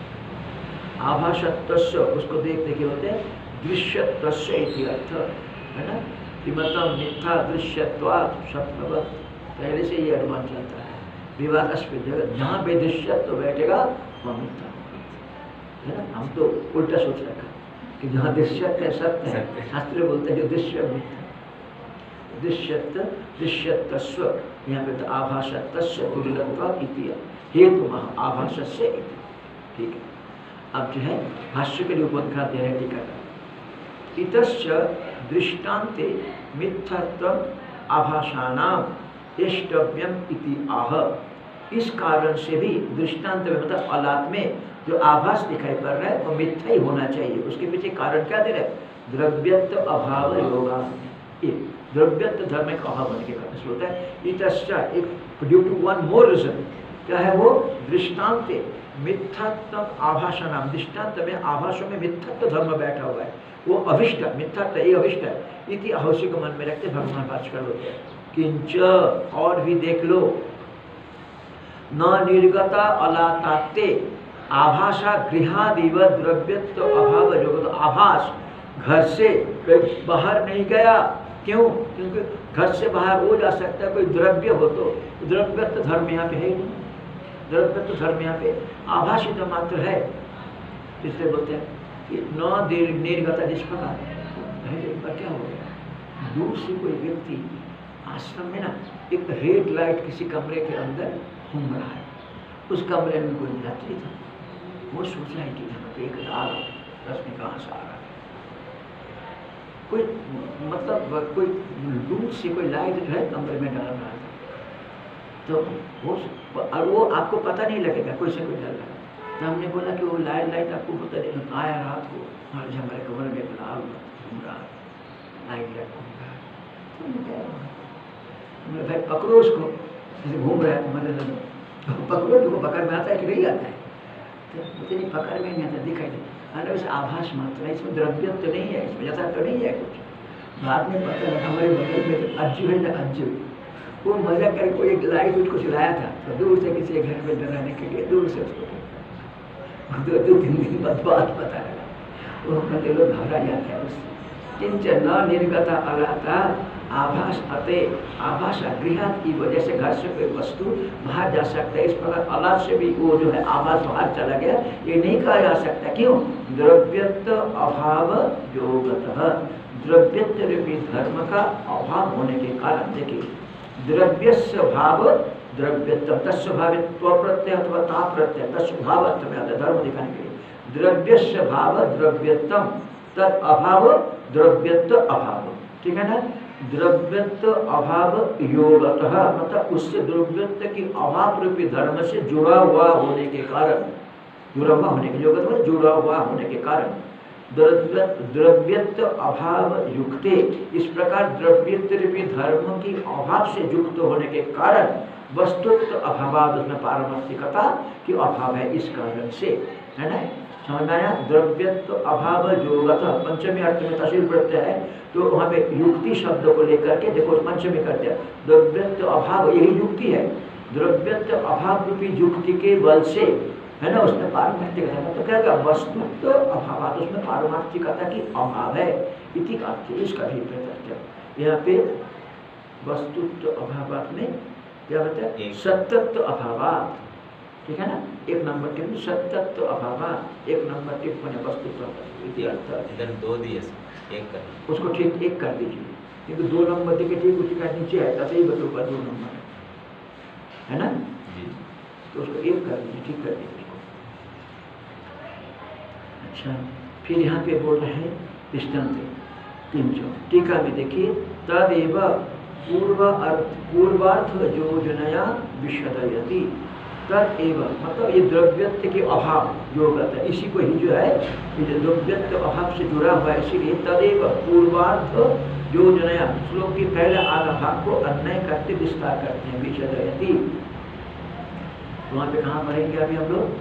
आभासत्वस्य उसको देख देखे होते हैं दृश्यत्वस्य इति अर्थ है ना, किमतम मिथ्या दृश्यत्वात् सत्ववत्, पहले से ये अनुमान चलता है। विवादास्पद जगह जहाँ पे दृश्यत्व बैठेगा वहाँ मिथ्या है ना। हम तो उल्टा सोच रखा कि जहाँ दृश्यत्व है सत्य है, शास्त्र बोलते हैं दृश्य मिथ्या, दृश्यत्व दृश्यत्व, यहाँ पे तो आभासत्वस्य तुल्यत्वात् इति हेतु महा आभासस्य इति। ठीक है, अब जो है भाष्य के लिए उपध्याय दे रहे टीका का, इतस्य दृष्टान्ते मिथ्यात्व आभासानाम इष्टव्यम इति आह। इस कारण से भी दृष्टांत में मतलब अलात में जो आभास दिखाई पड़ रहा है वो मिथ्या ही होना चाहिए। उसके पीछे कारण क्या दे रहे हैं? द्रव्यत्व अभाव योगा, ये द्रव्यत्व धर्म का अभाव होने के कारण से होता है। इतस्य, एक due to one more reason, क्या है वो? दृष्टांत मिथ्यात्म आभाषणाम, दृष्टांत में आभासों में मिथ्यात्व धर्म बैठा हुआ है, वो अभिष्ट मिथ्यात्व ये अभिष्ट है। इति अहोसी को मन में रखते भगवान भास्कर होते हैं। किंच और भी देख लो, न निर्गता अलाताते आभाषा गृहादिव द्रव्यत्व अभाव जगत। आभास घर से बाहर नहीं गया, क्यों? क्योंकि घर से बाहर हो जा सकता है कोई द्रव्य हो तो, द्रव्यत्व धर्म यहाँ पे है ही नहीं, द्रव्यत्व धर्म यहाँ पे आभाषित तो मात्र है। इसलिए बोलते हैं कि न निर्गता, जिस प्रकार क्या हो गया, दूर से कोई व्यक्ति आश्रम में ना एक रेड लाइट किसी कमरे के अंदर घूम रहा है, उस कमरे में कोई यात्री था, वो सोच रहा है कि यहाँ पे एक लाल रश्मि कहाँ से आ रहा है, कोई मतलब कोई दूर से कोई लाइट जो है कमरे में डाल रहा था, तो वो और वो आपको पता नहीं लगेगा कोई से कोई डाल रहा है। तो हमने बोला कि वो लाइट लाइट आपको पता नहीं आया रात को हमारे हमारे कमरे में एक लाल घूम रहा है, लाइट लाइट घूम रहा है। तो भाई पकड़ो उसको, जैसे घूम रहा है तुम्हारे अंदर, पकड़ो, तुमको पकड़ में आता है कि नहीं आता है? तो उतनी पकड़ में नहीं आता, दिखाई नहीं। अरे उस आभास मात्र है, इसमें द्रव्य तो नहीं है, इसमें यथा तो नहीं है कुछ। बाद में पता लगा हमारे बगल में अज्जू है ना, अज्जू, वो मजा करके कोई एक लाइट उसको चलाया था, तो दूर से किसी घर में डराने के लिए दूर से उसको दो दो तीन दिन बाद बात पता लगा, वो कहते लोग घबरा जाते हैं उससे। किंच न निर्गता अलाता आभास अते आभास गृहात की वजह से घर से कोई वस्तु बाहर जा सकता है, इस प्रकार अलात से भी वो जो है आभास बाहर चला गया, ये नहीं कहा जा सकता। क्यों? द्रव्यत्व अभाव योगतः, द्रव्यत्व रूपी धर्म का अभाव होने के कारण। देखिए, द्रव्यस्य भाव द्रव्यत्व तस्य भावित्व प्रत्यय अथवा ता प्रत्यय तस्य भावत्व में आता है धर्म दिखाने के लिए। द्रव्यस्य भाव द्रव्यत्वम तद अभाव द्रव्यत्व अभाव, ठीक है ना। द्रव्यत्व अभाव योगतः, मतलब उससे द्रव्यत्व की अभाव रूपी धर्म से जुड़ा हुआ होने के कारण, जुड़ा हुआ होने के योगत्व जुड़ा हुआ होने के कारण द्रव्यत्व अभाव युक्ते, इस प्रकार द्रव्यत्व रूपी धर्म की अभाव से युक्त होने के कारण वस्तुत्व अभाव, उसमें पारमार्थिकता की अभाव है, इस कारण से, है ना। समझ में आया? द्रव्यत्व अभाव योगतः, पंचमी अर्थ में तहसील प्रत्यय है, तो वहाँ पे युक्ति शब्द को लेकर के देखो पंचमी कर दिया, द्रव्यत्व अभाव, यही युक्ति है। द्रव्यत्व अभाव रूपी युक्ति के बल से, है ना, उसमें पारमार्थिकता, तो क्या क्या वस्तुत्व अभाव, उसमें पारमार्थिकता की अभाव है, इति अर्थ, इसका भी प्रत्यय। यहाँ पे वस्तुत्व अभाव में क्या होता है? सत्यत्व अभाव, ठीक है ना। एक नंबर टिप्पणी सत्यत्व अभाव, एक नंबर टिप्पणी वस्तुत्व इति अर्थ। इधर दो दिए, एक कर उसको ठीक एक कर दीजिए, क्योंकि दो नंबर दिखे ठीक उसी का नीचे है, तभी बतो ऊपर दो नंबर है ना जी, तो उसको एक कर दीजिए, ठीक कर दीजिए। अच्छा, फिर यहाँ पे बोल रहे हैं दृष्टांत किंचो, टीका में देखिए, तदेव पूर्व पूर्वार्थ योजनया विशदयति, तदेव मतलब ये द्रव्यत्व के अभाव योगत है, इसी को ही जो है ये द्रव्यत्व अभाव से जुड़ा हुआ है, इसीलिए तदेव पूर्वार्थ योजनया, श्लोक की पहले आधा भाग को अन्वय करते विस्तार करते हैं, विशदयति। वहाँ पे कहाँ पढ़ेंगे अभी हम लोग?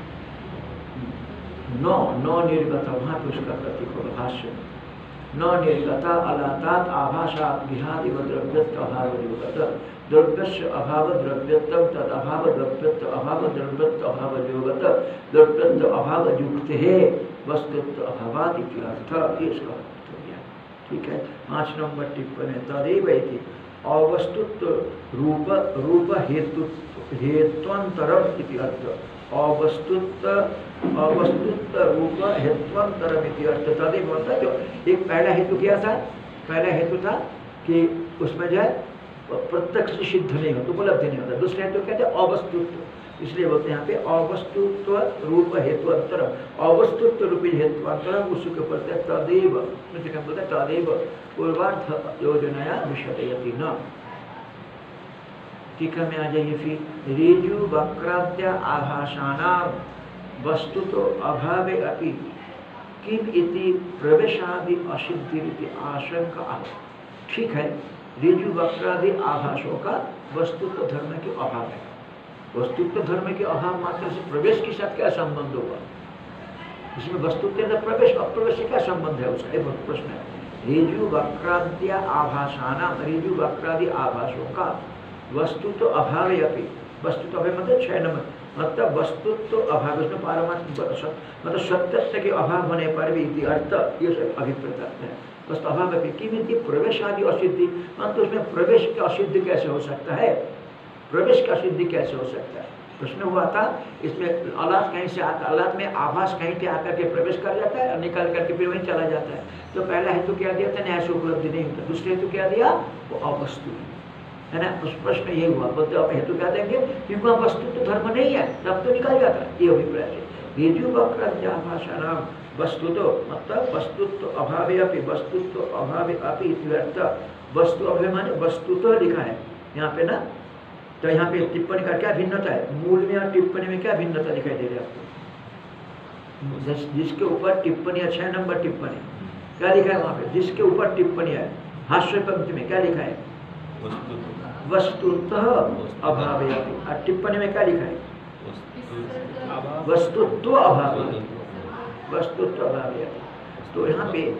नौ नौ निर्गता, वहाँ पे उसका प्रतीक होगा भाष्य। न निर्गता अलातात आभाषा विहादिव द्रव्यत्व अभाव योगत, द्रव्यस्य अभाव द्रव्यत्व तद अभाव द्रव्यत्व अभाव द्रव्यत्व अभाव योगत, द्रव्यत्व अभाव युक्त है वस्तुत्व अभावात् इति अर्थ, ये इसका अर्थ हो गया, ठीक है। पाँच नंबर टिप्पणी, तदेव इति अवस्तुत्व रूप रूप हेतु हेत्वंतरम इति अर्थ, अवस्तुत्व अवस्तुत्व रूप हेत्वंतरम इति अर्थ। तदेव मतलब जो एक पहला हेतु क्या था? पहला हेतु था कि उसमें जो है प्रत्यक्ष सिद्ध नहीं होता, उपलब्धि नहीं होता। दूसरा हेतु कहते हैं अवस्तुत्व, इसलिए बोलते हैं यहाँ पे अवस्तुत्व रूप हेतुअंतर, अवस्तुत्व रूपी हेतुअंतर उसके ऊपर तदेव, बोलते तदेव पूर्वार्थ योजनाया विशदयति न। टीका में आ जाइए फिर, रेजु वक्राद्य आभासानाम वस्तुतो अभावे अपि किम इति प्रवेशादि असिद्धि आशंका। ठीक है, रेजु वक्रादि आभासों का वस्तुत्व धर्म के अभाव है, वस्तुत्व धर्म के अभाव मात्र से प्रवेश के साथ क्या संबंध होगा? इसमें वस्तुत्व प्रवेश अप्रवेश से क्या संबंध है उसका? एक प्रश्न है। ऋजु वक्राद्या आभासाना, ऋजु वक्रादि आभासों का वस्तु तो अभाव है, अभी वस्तु तो अभाव मतलब छह नंबर, मतलब वस्तुत्व तो अभाव, उसमें पारमार्थिक मतलब सत्यत्व के अभाव होने पर भी इति अर्थ ये सब अभिप्रेत है। वस्तु अभाव है कि प्रवेश आदि असिद्धि, मतलब उसमें प्रवेश की असिद्धि कैसे हो सकता है? प्रवेश का सिद्धि कैसे हो सकता है? प्रश्न हुआ था इसमें औलाद कहीं से आता, औलाद में आभास कहीं पे आकर के प्रवेश कर जाता है और निकल करके फिर वहीं चला जाता है। तो पहला हेतु क्या दिया था? न्याय से उपलब्धि नहीं होता। दूसरे हेतु क्या दिया? वो अवस्तु है ना। उस प्रश्न ये हुआ, बोलते आप हेतु क्या देंगे? क्योंकि वह वस्तु तो धर्म नहीं है, तब तो निकल जाता है। ये अभिप्राय है। ऋजु वक्राद्याभाषाणाम वस्तु तो मतलब वस्तुत्व अभावे अपि, वस्तुत्व अभावे अपि इत्यर्थ। वस्तु अभाव माने वस्तु तो लिखा है यहाँ पे ना, तो यहाँ पे टिप्पणी का क्या भिन्नता है? मूल में और टिप्पणी में क्या भिन्नता दिखाई दे रही है आपको? जिस, जिसके ऊपर टिप्पणी है, छह नंबर टिप्पणी क्या लिखा है वहाँ पे? जिसके ऊपर टिप्पणी है हास्य पंक्ति में क्या लिखा है? वस्तुतः अभावे अपि। और टिप्पणी में क्या लिखा है? वस्तुत्व अभावे, वस्तुत्व अभावे। तो यहाँ पे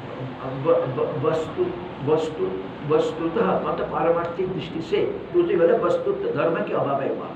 वस्तु वस्तु वस्तुतः मतलब पारमार्थिक दृष्टि से, दूसरी बात वस्तुत्व धर्म के अभाव है वहाँ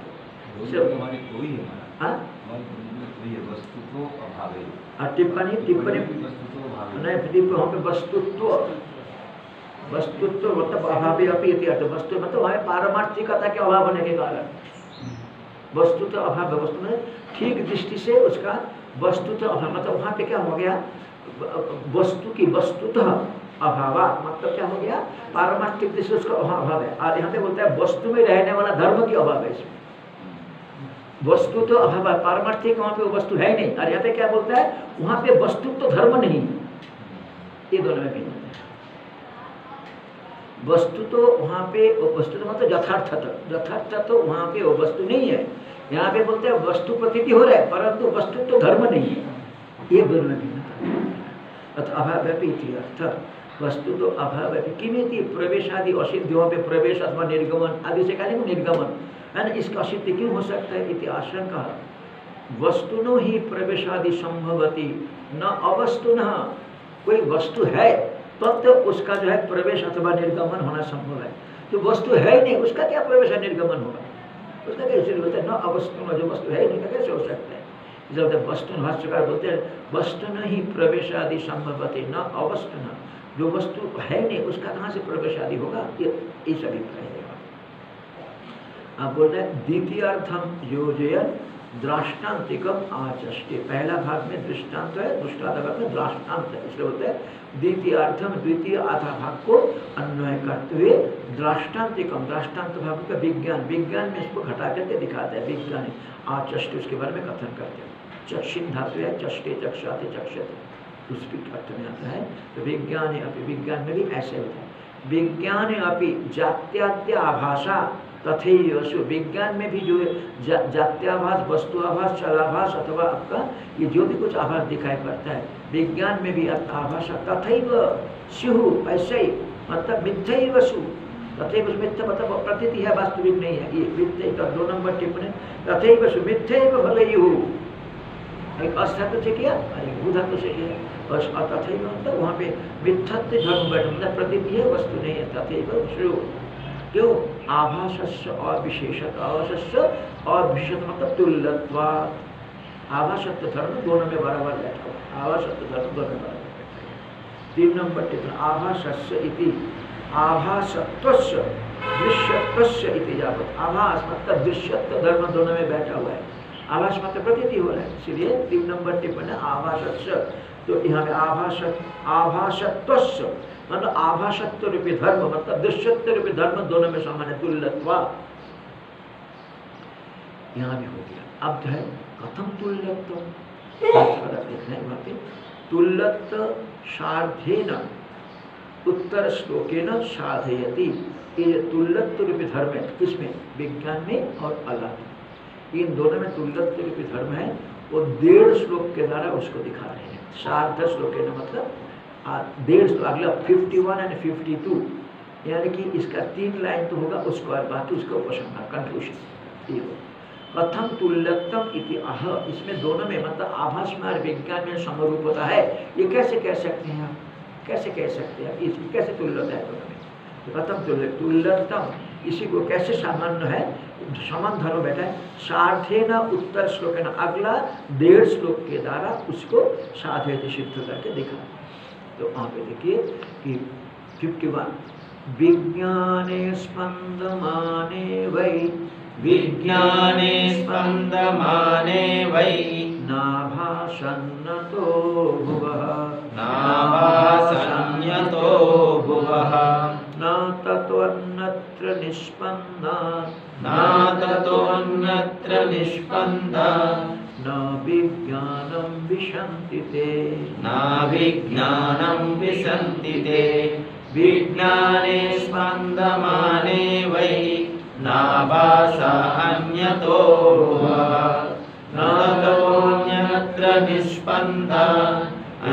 पे। टिप्पणी टिप्पणी नहीं, वहाँ पे वस्तुत्व वस्तुत्व मतलब अभाव अपि इति अर्थ। वस्तु मतलब वहाँ पारमार्थिकता के अभाव होने के कारण वस्तुत्व अभाव, वस्तु में ठीक दृष्टि से उसका वस्तुत्व अभाव, मतलब वहाँ पे क्या हो गया? वस्तु की वस्तुतः अभाव, मतलब क्या हो गया? पारमार्थिक दृष्टि उसका अभाव है। और यहाँ पे बोलता है वस्तु में रहने वाला धर्म की अभाव है। इसमें वस्तु तो अभाव है, पारमार्थिक वहाँ पे वस्तु है नहीं। और यहाँ पे क्या बोलता है? वहाँ पे वस्तु तो धर्म नहीं है। ये दोनों में भिन्न है। वस्तु तो वहाँ पे वस्तु तो मतलब यथार्थत, यथार्थ तो वहाँ पे वो वस्तु नहीं है। यहाँ पे बोलते हैं वस्तु प्रतीति हो रहा है परंतु वस्तु तो धर्म नहीं है। ये दोनों में भिन्नता। अभाव अर्थ वस्तु तो अभाव है किमिति प्रवेश आदि असिद्धियों पे प्रवेश अथवा निर्गमन आदि से कहने को निर्गमन है ना, इसका असिद्धि क्यों हो सकता है? इति आशंका वस्तुनो ही प्रवेश आदि संभवती न अवस्तुनः। कोई वस्तु है तब तो उसका जो है प्रवेश अथवा निर्गमन होना संभव है। तो वस्तु है ही नहीं, उसका क्या प्रवेश और निर्गमन होगा? उसका कैसे बोलते हैं? न अवस्तुन, जो वस्तु है नहीं कैसे हो सकता है? जब वस्तु भाष्यकार बोलते हैं वस्तु नहीं प्रवेश आदि संभवती न अवस्तुन, जो वस्तु है नहीं उसका कहाँ से प्रवेश आदि होगा? ये इस अभिप्राय है। आप बोल रहे हैं द्वितीयार्थम योजयन दृष्टांतिकम आचष्टे। पहला भाग में दृष्टांत है, दूसरा भाग में दृष्टांत है, इसलिए बोलते हैं द्वितीयार्थम द्वितीय आधा भाग को अन्वय करते हुए दृष्टांतिकम, दृष्टांत भाग का विज्ञान, विज्ञान में इसको घटा करके दिखाते हैं। विज्ञान आचष्टे उसके बारे में कथन करते हैं। चक्षिन धातु है, चष्टे चक्षाते चक्षते, उसकी अर्थ में आता है। तो विज्ञान अपि, विज्ञान में भी ऐसे होता है। विज्ञान अपि जात्याद्य आभाषा तथैव, विज्ञान में भी जो जा, जात्याभास, वस्तुआभास, चलाभास अथवा आपका ये जो भी कुछ आभास दिखाई पड़ता है विज्ञान में भी आभाषा तथैव स्युः, ऐसे ही मतलब मिथ्यैव स्युः। तथैव मिथ्या मतलब प्रतीति है, वास्तविक नहीं है। ये मिथ्या दो नंबर टिप्पणी तथैव स्युः मिथ्यैव भवेयुः। एक अस्थातु से किया और एक भूधातु से किया और तथैव मतलब वहाँ पे मिथ्यात्व धर्म बैठ मतलब प्रतीति है, वस्तु नहीं है। तथैव स्युः क्यों? आभासस्य अविशेषत, आभासस्य अविशेषत मतलब तुल्यत्वात्। आभासत्व धर्म दोनों में बराबर बैठा हुआ, आभासत्व धर्म दोनों में बराबर बैठा हुआ। तीन नंबर टिप्पणी आभासस्य इति आभासत्वस्य दृश्यत्वस्य इति यावत्। आभास मतलब दृश्यत्व धर्म दोनों में बैठा हुआ है। आभास मतलब प्रतीति हो रहा है, इसलिए तीन नंबर टिप्पणी आभासस्य। तो यहाँ पे आभास आभासत्वस्य मतलब आभासत्व रूपी धर्म मतलब दृश्यत्व रूपी धर्म दोनों में समान है। तुल्यत्वा यहाँ भी हो गया। अब जो है कथम तुल्यत्व देखना है वहाँ पे। तुल्यत्व साध्येन उत्तर श्लोकेन साधयति। ये तुल्यत्व रूपी धर्म है, किसमें? विज्ञान में और अल्लाह। इन दोनों में तुल्यत्व रूपी धर्म है, वो डेढ़ श्लोक के द्वारा उसको दिखा रहे हैं। सार्ध श्लोकेन मतलब डेढ़ अगला fifty one and fifty two, यानी कि इसका तीन लाइन तो होगा उसको और बाकी उसका उपसंहार कंक्लूशन ये हो। कथम तुल्यत्तम इति आह, इसमें दोनों में मतलब आभास में और विज्ञान में समरूप होता है, ये कैसे कह सकते हैं आप? कैसे कह सकते हैं इस कैसे तुल्यता है दोनों में? तो कथम तुल्य तुल्यत्तम, इसी को कैसे सामान्य है समान धर्म बैठा है। सार्थे न उत्तर श्लोक है ना, अगला डेढ़ श्लोक के द्वारा उसको साधे सिद्ध करके दिखा। तो वहाँ पे देखिए कि फिफ्टी वन विज्ञाने स्पंदमाने वै विज्ञाने स्पंदमाने वै नाभासन्नतो भुवः नाभासन्यतो भुवः न ततोऽन्यत्र निष्पन्नात् न ततोऽन्यत्र निष्पन्नात् न विज्ञानं विशन्ति ते न विज्ञानं विशन्ति ते विज्ञाने स्पन्दमाने वै नाभासा अन्यतो भुवः न ततोऽन्यत्र निष्पन्नात्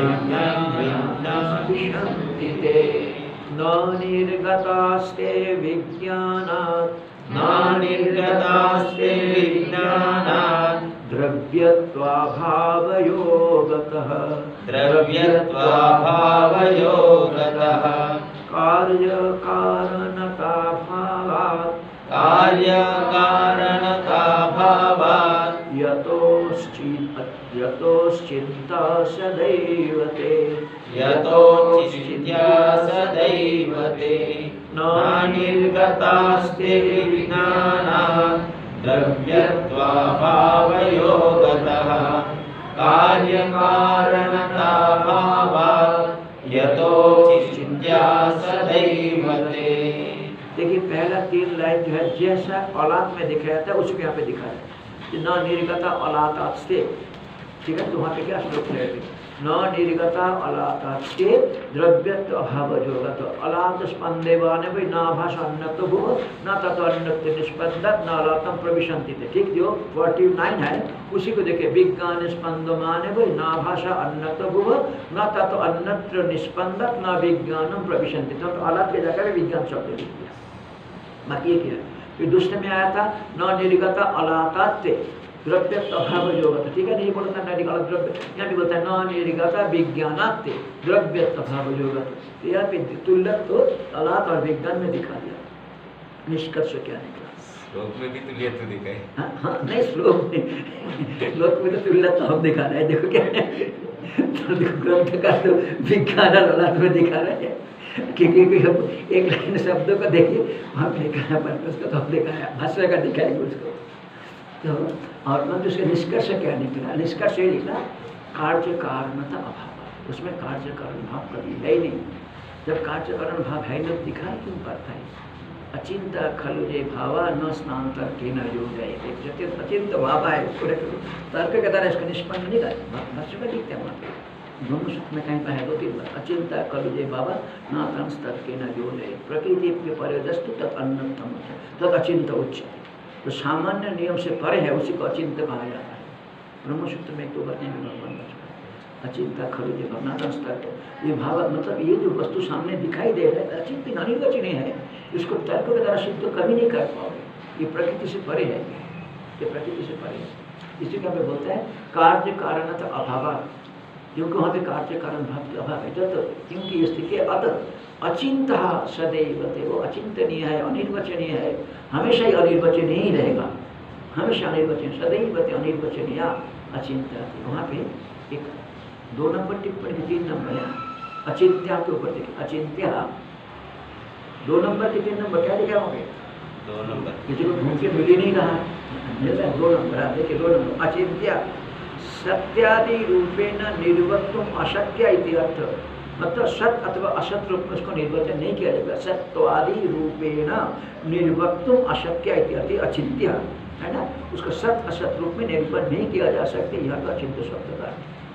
विशन्ति ते न निर्गतास्ते विज्ञानात् न निर्गतास्ते विज्ञानात् द्रव्यत्वाभावयोगतः द्रव्यत्वाभावयोगतः कार्यकारणताभावात् कार्यकारणताभावात् यतोश्चित् यतोश्चिन्ता सदैव ते यतोचिन्त्या सदैव ते न निर्गतास्ते विज्ञानात् द्रव्यत्वाभावयोगतः कार्यकारणताभावात् यतोचिन्त्या सदैव ते। देखिए पहला तीन लाइन जो है जैसा औलाद में दिखाया था उसको यहाँ पे दिखाया है न निर्गता औलादास्ते, ठीक है। तो वहाँ पे क्या श्लोक है न निर्गता औलादास्ते द्रव्यत्व अभावयोगत औलाद स्पंदेवाने भाई न भाषा अन्नत्व भुव न ततो अन्नत्व निष्पन्नत न औलादम प्रविशन्ति थे, ठीक। जो फोर्टी नाइन है उसी को देखे विज्ञान स्पंदमाने भाई न भाषा अन्नत्व भुव न ततो अन्नत्र निष्पन्नत न विज्ञानम प्रविशन्ति। तो औलाद के जाकर विज्ञान शब्द लिख दिया। बाकी ये क्या फिर दूसरे में आया था न निर्गता औलादास्ते द्रव्यत्व अभावयोगत, ठीक है। नहीं बोलता न निर्गत द्रव्य, यहाँ भी बोलता है न निर्गता विज्ञानात् द्रव्यत्व अभावयोगत। तो यहाँ पे तुल्यत्व तो औलाद और विज्ञान में दिखा दिया। निष्कर्ष क्या निकला? श्लोक में भी तुल्यत्व दिखाए। हाँ हाँ नहीं श्लोक में श्लोक में तो तुल्यत्व हम दिखा रहे हैं। देखो क्या है तो देखो ग्रंथ का तो विज्ञान और औलाद में दिखा रहे हैं क्योंकि एक लाइन शब्दों को देखिए वहाँ पे लिखा है पर्पस का तो हम दिखाया भाष्य का दिखाएंगे उसको। तो और मतलब उसका निष्कर्ष क्या निकला? निष्कर्ष ये निकला कार्य कारणता अभाव, उसमें कार्य कारण भाव कभी है ही नहीं। जब कार्य कारण भाव है न दिखाई क्यों पड़ता है? अचिंत खलु जे भावा न स्नांतर के न योग जाए, अचिंत भावा है उसको तर्क के द्वारा इसका निष्पन्न नहीं कर भाष्य में लिखते हैं वहाँ पे दोनों सूत्र में कहीं पाए दो तीन बार अचिंता खलु जे भावा न तंस्तर के न योग जाए प्रकृति के पर्यदस्तु तत् अन्नतम तत् अचिंत उच्च। तो सामान्य नियम से परे है उसी को अचिंत कहा जाता है। ब्रह्मसूत्र में एक तो बताने में भगवान बचपन अचिंता खलु जे भावना स्तर ये भाव मतलब ये जो वस्तु सामने दिखाई दे रहा है अचिंत अनिर्वचनीय है, इसको तर्क के द्वारा सिद्ध कभी नहीं कर पाओगे। ये प्रकृति से परे है, ये प्रकृति से परे है। इसी का मैं बोलता है कार्य कारणता अभाव, क्योंकि वहाँ पे कार्य कारण भाव के अभाव है। तो क्योंकि ये स्थिति अत अचिंत सदैव थे, वो अचिंतनीय है, अनिर्वचनीय है, हमेशा ही अनिर्वचनीय ही रहेगा, हमेशा अनिर्वचनीय सदैव थे अनिर्वचनीय अचिंत। वहाँ पे एक दो नंबर टिप्पणी के तीन नंबर है अचिंत्या के ऊपर देखिए अचिंत्या दो नंबर के तीन नंबर क्या लिखा होंगे? दो नंबर किसी को ढूंढ के मिल ही नहीं रहा है। दो नंबर आप देखिए दो नंबर अचिंत्या सत्यादि रूपेण निर्वक्तुम अशक्य इति अर्थ, मतलब सत अथवा असत रूप में उसको निर्वचन नहीं किया जाएगा। सत्वादि रूपेण निर्वक्तुम अशक्य इति अर्थ अचिंत्य है ना, उसको सत असत रूप में निरूपण नहीं किया जा सकते, यह तो अचिंत्य शब्द का।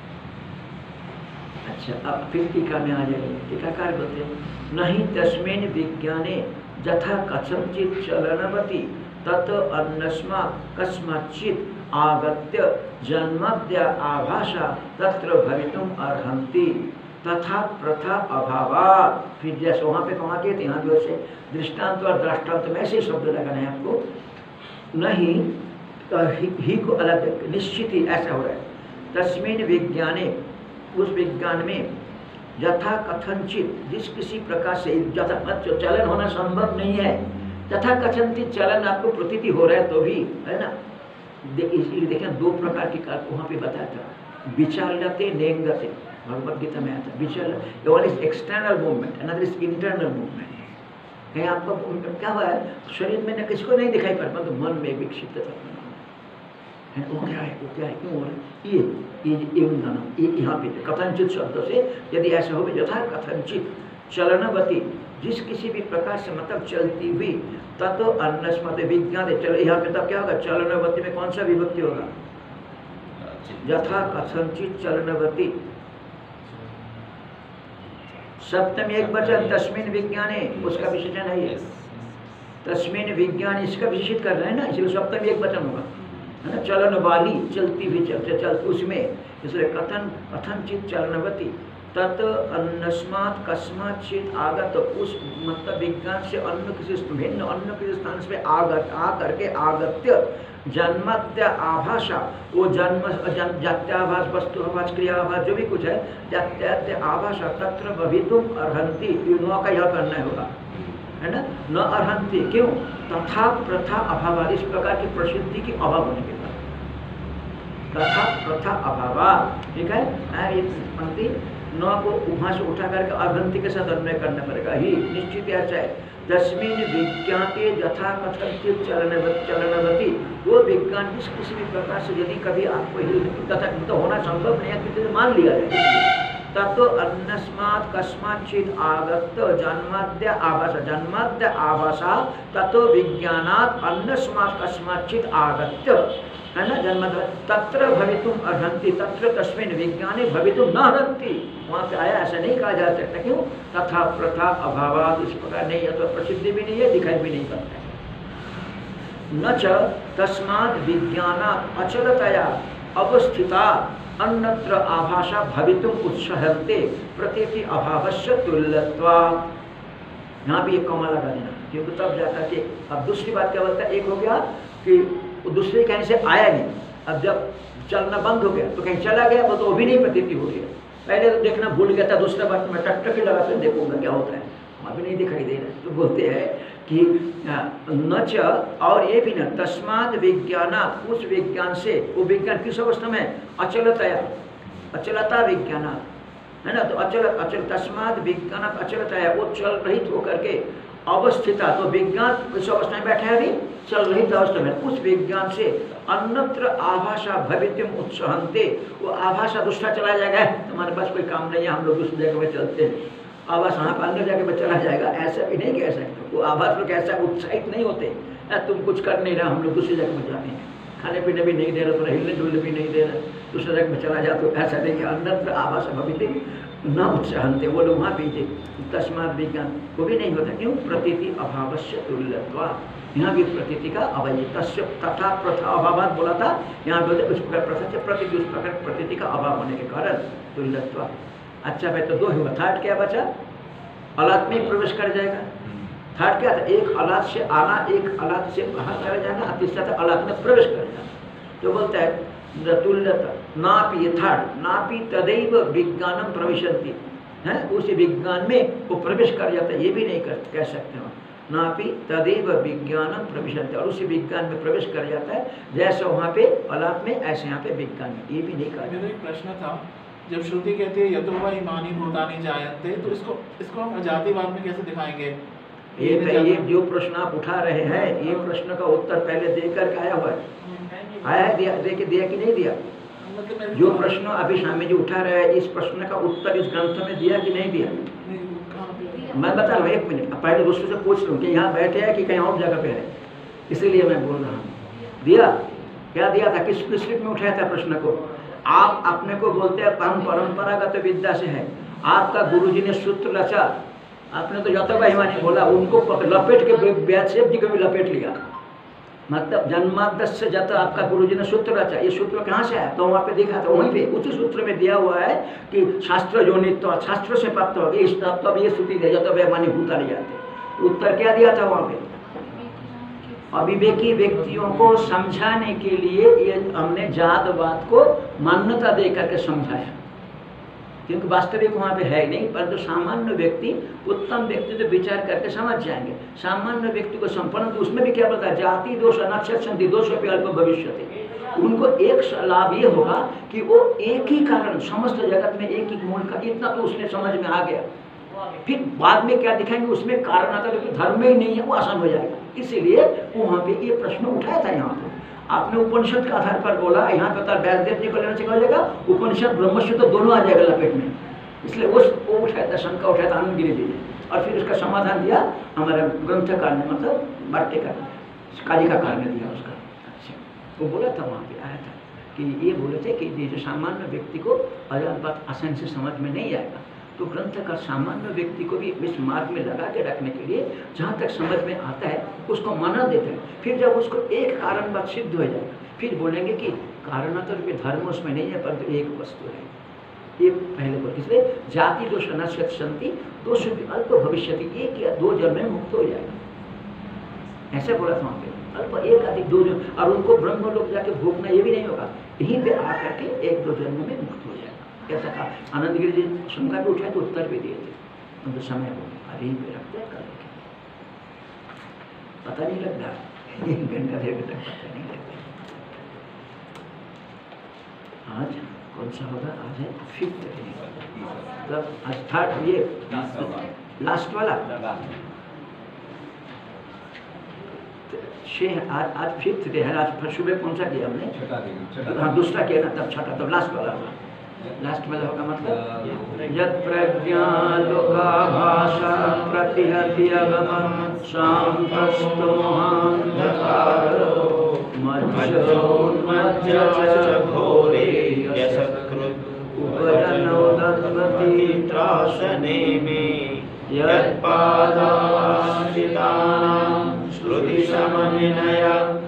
अच्छा अब फिर टीका में आ जाएंगे। टीकाकार बोलते हैं नहीं तस्मेन विज्ञाने यथा कथंचित चलनवती तत् अन्यस्मात् कस्मच्चित् आगत्य जन्मद्य आभाषा तत्र भवितुम अर्हन्ति तथा प्रथा अभावात्। फिर जैसे वहाँ पे कहाँ के थे यहाँ पे वैसे दृष्टांत और दृष्टांत में ऐसे शब्द लगाना है आपको। नहीं तो ही, ही को अलग निश्चित ही ऐसा हो रहा है। तस्मिन विज्ञाने, उस विज्ञान में यथा कथनचित, जिस किसी प्रकार से यथा चलन होना संभव नहीं है, तथा कथनचित चलन आपको प्रतीति हो रहा है तो भी, है ना। इसलिए देखें दो प्रकार की कार वहाँ पे बताया था, विचालते नेंगते, भगवद गीता में आता है। विचल one is external movement, another is internal movement. कहीं आपका क्या हुआ है, शरीर में न किसको नहीं दिखाई पड़ता, तो मन में विकसित है वो क्या है, वो क्या है, क्यों हो रहा है, ये ये एवं नाम ये यहाँ पे कथनचित शब्द से यदि ऐसा हो, यथा कथनचित चलनवती, जिस किसी भी प्रकार से मतलब चलती हुई, तब तो अन्नस्मत विज्ञान चल, यहाँ पे तब क्या होगा, चलनवती में कौन सा विभक्ति होगा, यथा कथनचित चलनवती, सप्तमी एक वचन, तस्मिन विज्ञाने, उसका विशेषण है ये, तस्मिन विज्ञान इसका विशेषित कर रहे हैं ना, इसलिए सप्तमी एक वचन होगा, है ना। चलन वाली, चलती हुई, चलते चलते उसमें, इसलिए कथन कथनचित चलनवती, तत् अन्नस्मात् कस्माचित आगत, उस मतलब विज्ञान से अन्य किसी भिन्न अन्य किसी स्थान से आगत आ करके आगत्य जन्मत्य आभाषा, वो जन्म जात्याभास, वस्तु आभास, क्रियाभास जो भी कुछ है, जात्यात्य आभाषा तत्र भवितुम अर्हन्ति, युनों का यह करना होगा, है ना। न अर्हन्ति क्यों, तथा प्रथा अभाव, इस प्रकार की प्रसिद्धि की अभाव होने के बाद, तथा प्रथा अभाव, ठीक है। ये पंक्ति न को वहाँ से उठा करके अर्हन्ति के साथ अन्वय करना पड़ेगा, ही निश्चित ऐसा है। तस्मिन विज्ञाते यथा कथनचित चलनवती चलनवती, वो विज्ञान जिस किसी भी प्रकार से यदि कभी आपको तथा तो होना संभव नहीं है, किसी से मान लिया जाए, ततो अन्नस्मात् कस्माचित आगत जन्माद्य आभास, जन्माद्य आभासा ततो विज्ञानात् अन्नस्मात् कस्माचित आगत्य, है ना, जन्म तत्र भवितुम अर्हन्ति, तत्र तस्मिन् विज्ञाने भवितुम न अर्हन्ति, वहाँ पे आया ऐसा नहीं कहा जा सकता, क्यों, तथा प्रथा अभावात्, इस प्रकार नहीं है तो प्रसिद्धि भी नहीं है, दिखाई भी नहीं पड़ता है। न च तस्मात् विज्ञानात् अचलतया अवस्थिता अन्यत्र आभाषा भवितुम उत्सहन्ते प्रतीति अभावस्य तुल्यत्वात्, यहाँ भी एक कौमा लगा देना, क्योंकि तब जाता कि अब दूसरी बात क्या बोलता है, एक हो गया कि दूसरे कहीं से आया नहीं, अब जब चलना बंद हो गया तो कहीं चला गया, वो तो वो भी नहीं प्रतीति हो रही है, पहले तो देखना भूल गया था, दूसरा बार मैं टक टक लगा कर देखूंगा क्या होता है, वहाँ भी नहीं दिखाई दे रहा, तो बोलते हैं कि न च, और ये भी न, तस्माद विज्ञानात्, उस विज्ञान से, वो विज्ञान किस अवस्था में, अचलतया, अचलता विज्ञानात्, है ना, तो अचल अचल तस्माद विज्ञानात् अचलतया, वो चल रहित होकर के अवस्थिता, तो विज्ञान इस अवस्था में बैठे अभी चल रही अवस्था में, उस विज्ञान से अन्यत्र आभाषा भवितुम उत्सहन्ते, वो आभाषा दूसरा चला जाएगा, तुम्हारे पास कोई काम नहीं है, हम लोग दूसरी जगह में चलते हैं, आभास वहाँ पर अंदर जगह में चला जाएगा, ऐसा भी नहीं कह सकते, वो आभास लोग ऐसा उत्साहित नहीं होते, तुम कुछ कर नहीं रहा, हम लोग दूसरी जगह में जाते हैं, खाने पीने भी नहीं दे रहा, थोड़ा हिलने डुलने भी नहीं दे रहा, दूसरी जगह में चला जाते, ऐसा नहीं कि अन्यत्र आभाषा भवितुम न उत्साहन्ते, वो लोग वहाँ पीछे तस्मात् विज्ञान वो भी नहीं होता, क्यों, प्रतीति अभावस्य तुल्यत्वात्, यहाँ भी प्रतीति का अवय, तस्य तथा प्रथा अभावात् बोला था, यहाँ बोलते उस प्रकार प्रथा से प्रतीति, उस प्रकार प्रतीति का अभाव होने के कारण तुल्यत्वात्। अच्छा भाई, तो दो हुआ, थर्ड क्या बचा, अलात में प्रवेश कर जाएगा, थर्ड क्या था, एक अलात से आना, एक अलात से बाहर चला जाना, तीसरा था अलात में प्रवेश कर जाना, तो बोलता है तुल्यता नापि, यथार्थ नापि तदैव विज्ञानम प्रविशन्ति, है उसी विज्ञान में वो प्रवेश कर जाता है, ये भी नहीं कर कह सकते हम, नापि तदैव विज्ञानम प्रविशन्ति, और उसी विज्ञान में प्रवेश कर जाता है, जैसे वहाँ पे अलाप में ऐसे यहाँ पे विज्ञान में, ये भी नहीं कर। मेरा एक प्रश्न था, जब श्रुति कहती है यतो वा इमानि भूतानि जायन्ते, तो इसको इसको हम अजातिवाद में कैसे दिखाएंगे? ये ये जो प्रश्न आप उठा रहे हैं, ये प्रश्न का उत्तर पहले दे करके आया हुआ है, आया है, दिया दे के दिया कि नहीं दिया? जो प्रश्न अभी स्वामी जी उठा रहे हैं, इस प्रश्न का उत्तर इस ग्रंथ में दिया कि नहीं दिया? मैं बता रहा हूँ, एक मिनट पहले दूसरे से पूछ लूँ कि यहाँ बैठे हैं कि कहीं और जगह पे है, इसीलिए मैं बोल रहा हूँ। दिया क्या दिया था, किस स्लिप में उठाया था प्रश्न को? आप अपने को बोलते हैं हम परंपरागत विद्या से है, आपका गुरुजी ने सूत्र रचा, आपने तो यतो वा इमानि बोला, उनको लपेट के व्यासदेव जी को भी लपेट लिया, मतलब जन्माद्यस्य से जाता आपका गुरुजी ने सूत्र रचा, ये सूत्र कहाँ से आया? तो वहाँ पे देखा था, वहीं पे उसी सूत्र में दिया हुआ है कि शास्त्र जोनित्व, शास्त्र से प्राप्त हो गया, इस तब ये श्रुति दे, यतो वा इमानि भूतानि जायन्ते, उत्तर क्या दिया था वहाँ पे? अविवेकी व्यक्तियों को समझाने के लिए ये हमने जातवाद को मान्यता दे करके समझाया, क्योंकि वास्तविक वहाँ पे है नहीं, परंतु तो सामान्य व्यक्ति, उत्तम व्यक्ति तो विचार करके समझ जाएंगे। सामान्य व्यक्ति को संपन्न, तो उसमें भी क्या बताया, जाति दोष अनक्षति दोष अल्प भविष्य। उनको एक लाभ ये होगा कि वो एक ही कारण, समस्त जगत में एक ही मूल का, इतना तो उसने समझ में आ गया। फिर बाद में क्या दिखाएंगे, उसमें कारण आता है, धर्म ही नहीं है, वो आसान हो जाएगा। इसीलिए वहाँ पे ये प्रश्न उठाया था। यहाँ पे आपने उपनिषद के आधार पर बोला, यहाँ पे तो व्यासदेव जी को लेना सिखा जाएगा, उपनिषद ब्रह्मस्य तो दोनों आ जाएगा लपेट में। इसलिए उस वो उठाया था, शंका उठाया था आनंद गिरी जी ने, और फिर उसका समाधान दिया हमारे ग्रंथकार ने, मतलब वार्तिकार कालिकाकार ने दिया उसका। अच्छा, वो बोला था, वहाँ पे आया था कि ये बोले थे कि ये जो सामान्य व्यक्ति को अजात बात आसानी से समझ में नहीं आएगा, तो ग्रंथकार सामान्य व्यक्ति को भी इस मार्ग में लगा के रखने के लिए जहाँ तक समझ में आता है उसको माना देते हैं। फिर जब उसको एक कारण बात सिद्ध हो जाएगा, फिर बोलेंगे कि कारणांतर में धर्म उसमें नहीं है, परंतु एक वस्तु है। ये पहले पर, इसलिए जाति दोष अनश्यत संति दोष अल्प भविष्य, एक या दो जन्म में मुक्त हो जाएगा, ऐसे बोला था वहाँ पे। अल्प एक अधिक दो जन्म, और उनको ब्रह्म लोग जाके भोगना ये भी नहीं होगा, यहीं पे आकर के एक दो जन्म में मुक्त हो जाएगा, ऐसा कहा। आनंद गिरी जी शंका भी उठाए तो उत्तर भी दिए थे, उनको समय हो गया, यहीं पे रखते हैं, कल पता नहीं लगता, एक घंटा डेढ़ घंटा पता नहीं लगता। आज कौन सा होगा, आज है फिफ्थ डे, मतलब आज थर्ड, ये लास्ट वाला छः, आज आज फिफ्थ डे है। आज सुबह कौन सा किया हमने, हाँ दूसरा किया ना, तब छठा, तब लास्ट वाला होगा। लास्ट वाला होगा मतलब यत् प्रज्ञा लोका भाषा प्रतिहति अगमं शान्तस्तु महान्धकारो मज्जोन्मज्ज च घोरे यशकृत् उपजनौ दत्वति त्रासने मे यत्पादाश्रितानां श्रुतिसमन्वय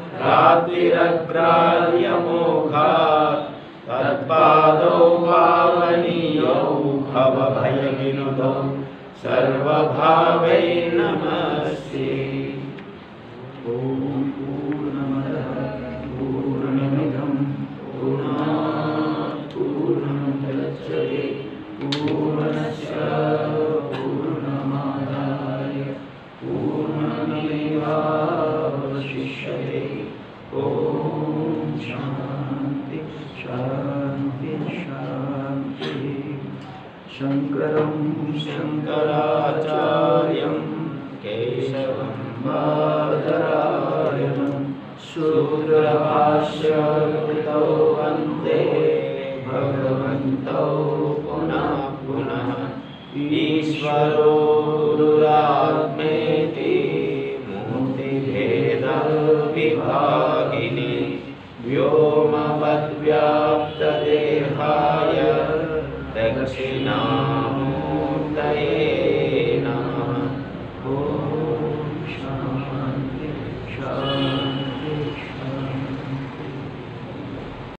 रात्रिरग्राह्यमोघात् तत्पादौ पावनीयौ भवभयविनुदौ सर्वभावै नमस्ते। ॐ पूर्णमदः पूर्णमिदं पूर्णात् पूर्णमुदच्यते पूर्णस्य पूर्णमादाय पूर्णमेवावशिष्यते। ॐ शान्ति शान्ति शान्ति। शङ्करं शङ्कराचार्यं केशवं बादरायणं सूत्रभाष्यकृतौ वन्दे भगवन्तौ पुनः पुनः। ईश्वरो गुरुरात्मेति मूर्तिभेदविभागिनी व्योमवद्व्याप्तदेहाय दक्षिणा